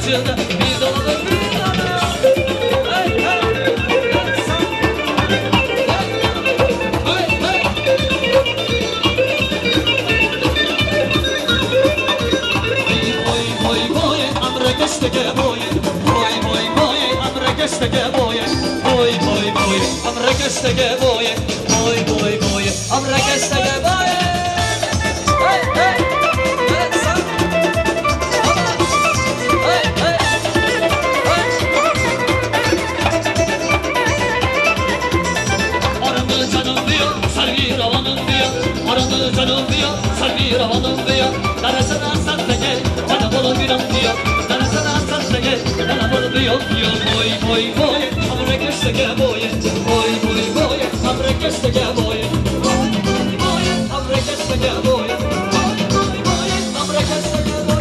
Speaker 1: ko'chada bezovta Amrakashtaka boy, boy boy boy, Amrakashtaka boy, boy boy boy, Amrakashtaka boy, boy boy boy, Amrakashtaka boy. Hey hey, hey hey, Arandı canım diyor, sarı ravanım diyor, arandı canım diyor, sarı ravanım diyor, darasına sattı bana bol günüm diyor. Bana bana diyor diyor boy boy boy Amrakashtaka boy boy boy boy Amrakashtaka boy boy boy Amrakashtaka boy boy boy boy Amrakashtaka boy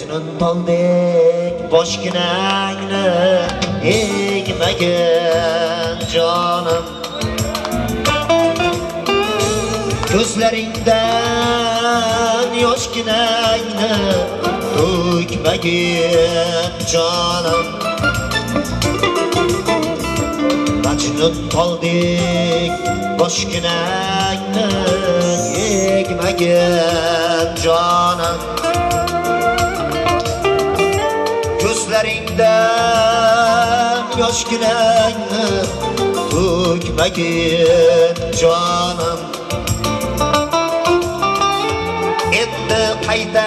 Speaker 9: Majnun toldek boshginangni egmagin jonim ko'zlaringdan yoshginangni to'kmagin jonim Majnun toldek boshginangni egmagin jonim ko'zlaringdan yoshginangni to'kmagin jonim endi qayta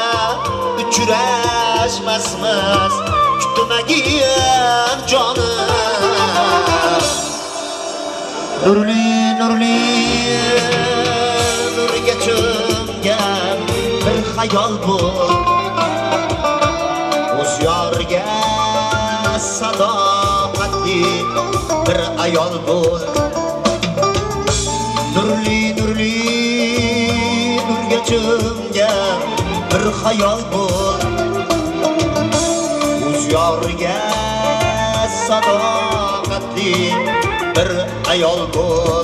Speaker 9: uchrashmasmiz kutmagin jonim nurli nurli nurga cho'mgan bir xayol bo'l o'z yoriga sadoqatli bir ayol bo'l nurli nurli nurga cho'mgan bir xayol bo'l o'z yoriga sadoqatli bir ayol bo'l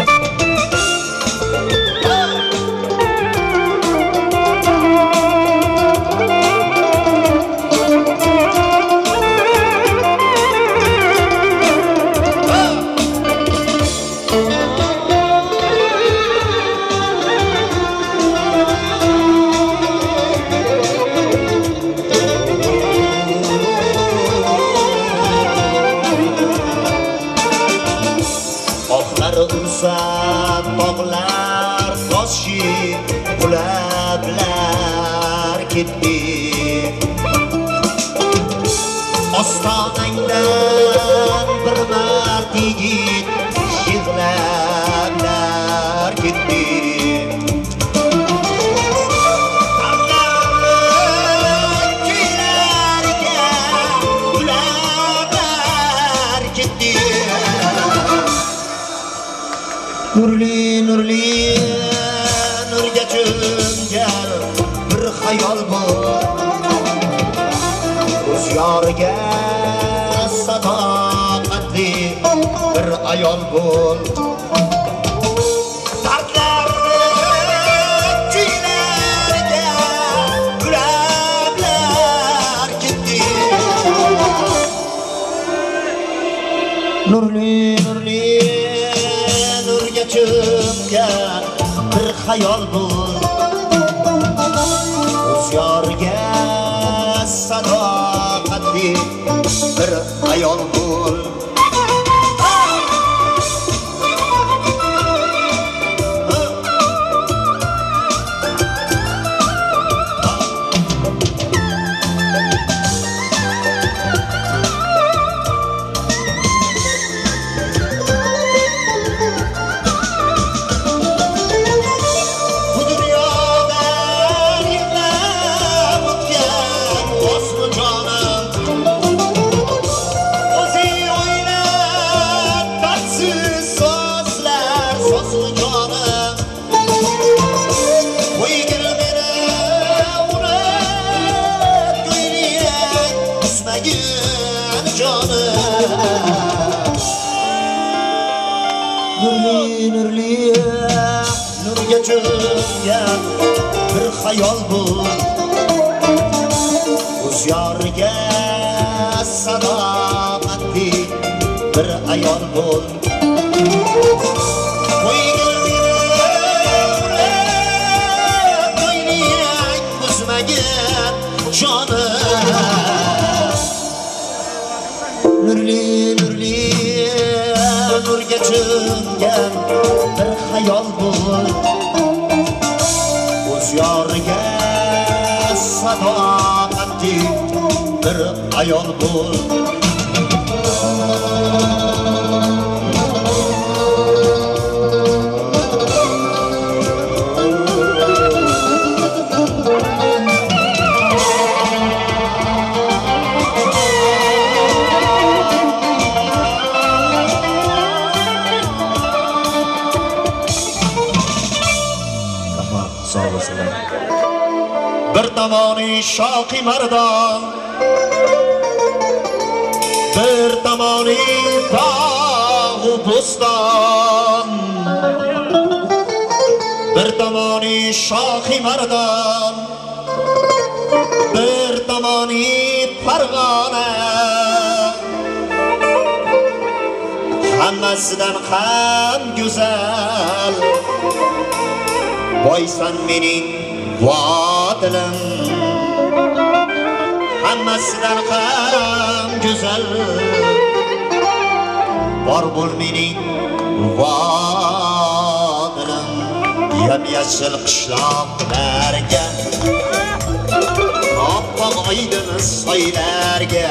Speaker 9: tog'lar toshib qulablar ketdi ostonangdan bir mard yigit yig'lablar ketdi nurli nurli nurga cho'mgan bir xayol bo'l o'z yoriga sadoqatli bir ayol bo'l dardlarni kuylarga gulablar ketdi nurli nurli cho'mgan bir xayol bo'l o'z yoriga sadoqatli bir ayol bo'l nurli nurli nurga cho'mgan bir xayol bo'l o'z yoriga sadoqatli bir ayol bo'l ko'ylak buzmagan jonim nurli nurli nurga cho'mgan bir xayol bo'l o'z yoriga sadoqatli bir ayol bo'l sağ olasınlar. bir tomoni shoqi mardon, bir tomoni bog'u bo'ston, bir tomoni shoqi mardon, bir tomoni Farg'ona, hammasidan ham go'zal boysan mening vodilim, hammasidan ham go'zal bor bo'l mening vodilim, yam-yashil qishloqlarga, oppoq oydin soylarga,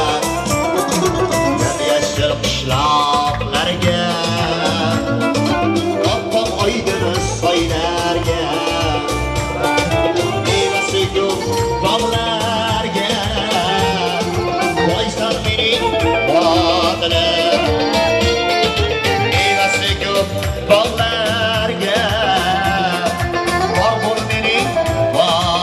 Speaker 9: yam-yashil qishloqlarga, oppoq oydin soylarga, mevasi ko'p bog'larga, boysan mening vodilim, mevasi ko'p bog'larga, bor bo'l mening vodilim.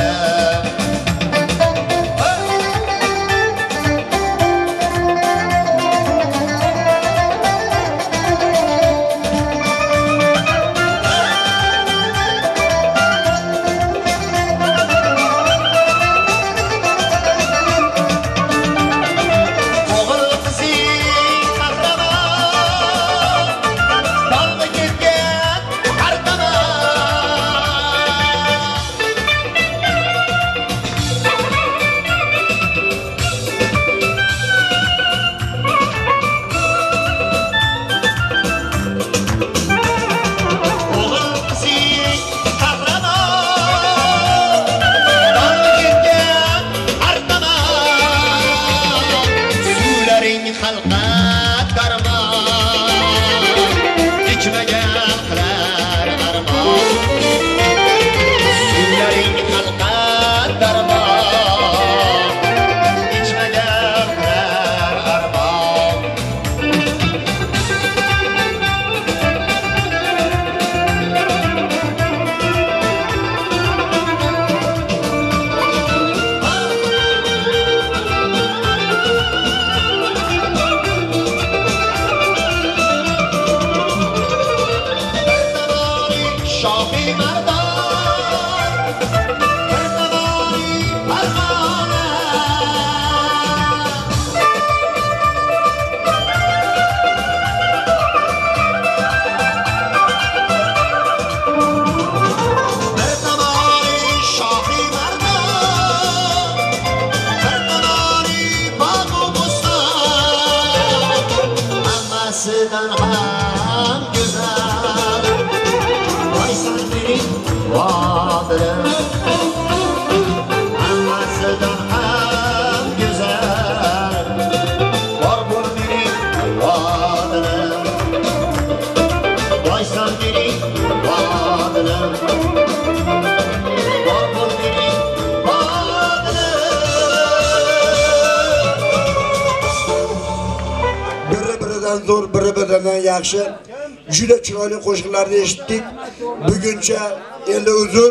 Speaker 2: Zo'r bir-biridan yaxshi juda chiroyli qo'shiqlarni eshitdik. Buguncha endi uzr,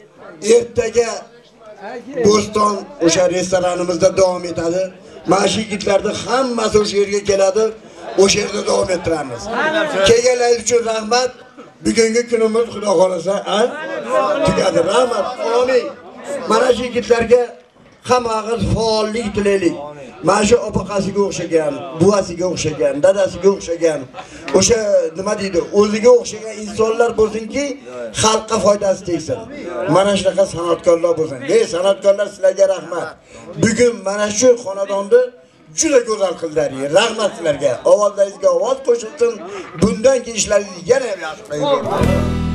Speaker 2: ertaga Bo'ston o'sha restoranimizda davom etadi. Mana shu yigitlarning hammasi o'sha yerga keladi, o'sha yerda davom ettiramiz. Kelganlar uchun rahmat. Bugungi kunimiz Xudo xolasa tugadi. Rahmat. Amin. Mana shu yigitlarga hammag'iz faollik tilaylik. Mana shu opaqasiga o'xshagan, buvasiga o'xshagan, dadasiga o'xshagan, o'sha nima deydi, o'ziga o'xshagan insonlar bo'lsinki, xalqqa foydasi tegsin. Mana shunaqa san'atkorlar bo'lsin. Ey san'atkorlar, sizlarga rahmat. Bugun mana shu xonadonni juda go'zal qildilar. Rahmat sizlarga. Ovozlaringizga ovoz qo'shilsin. Bundan keyin ishlaringiz yana yaxshi.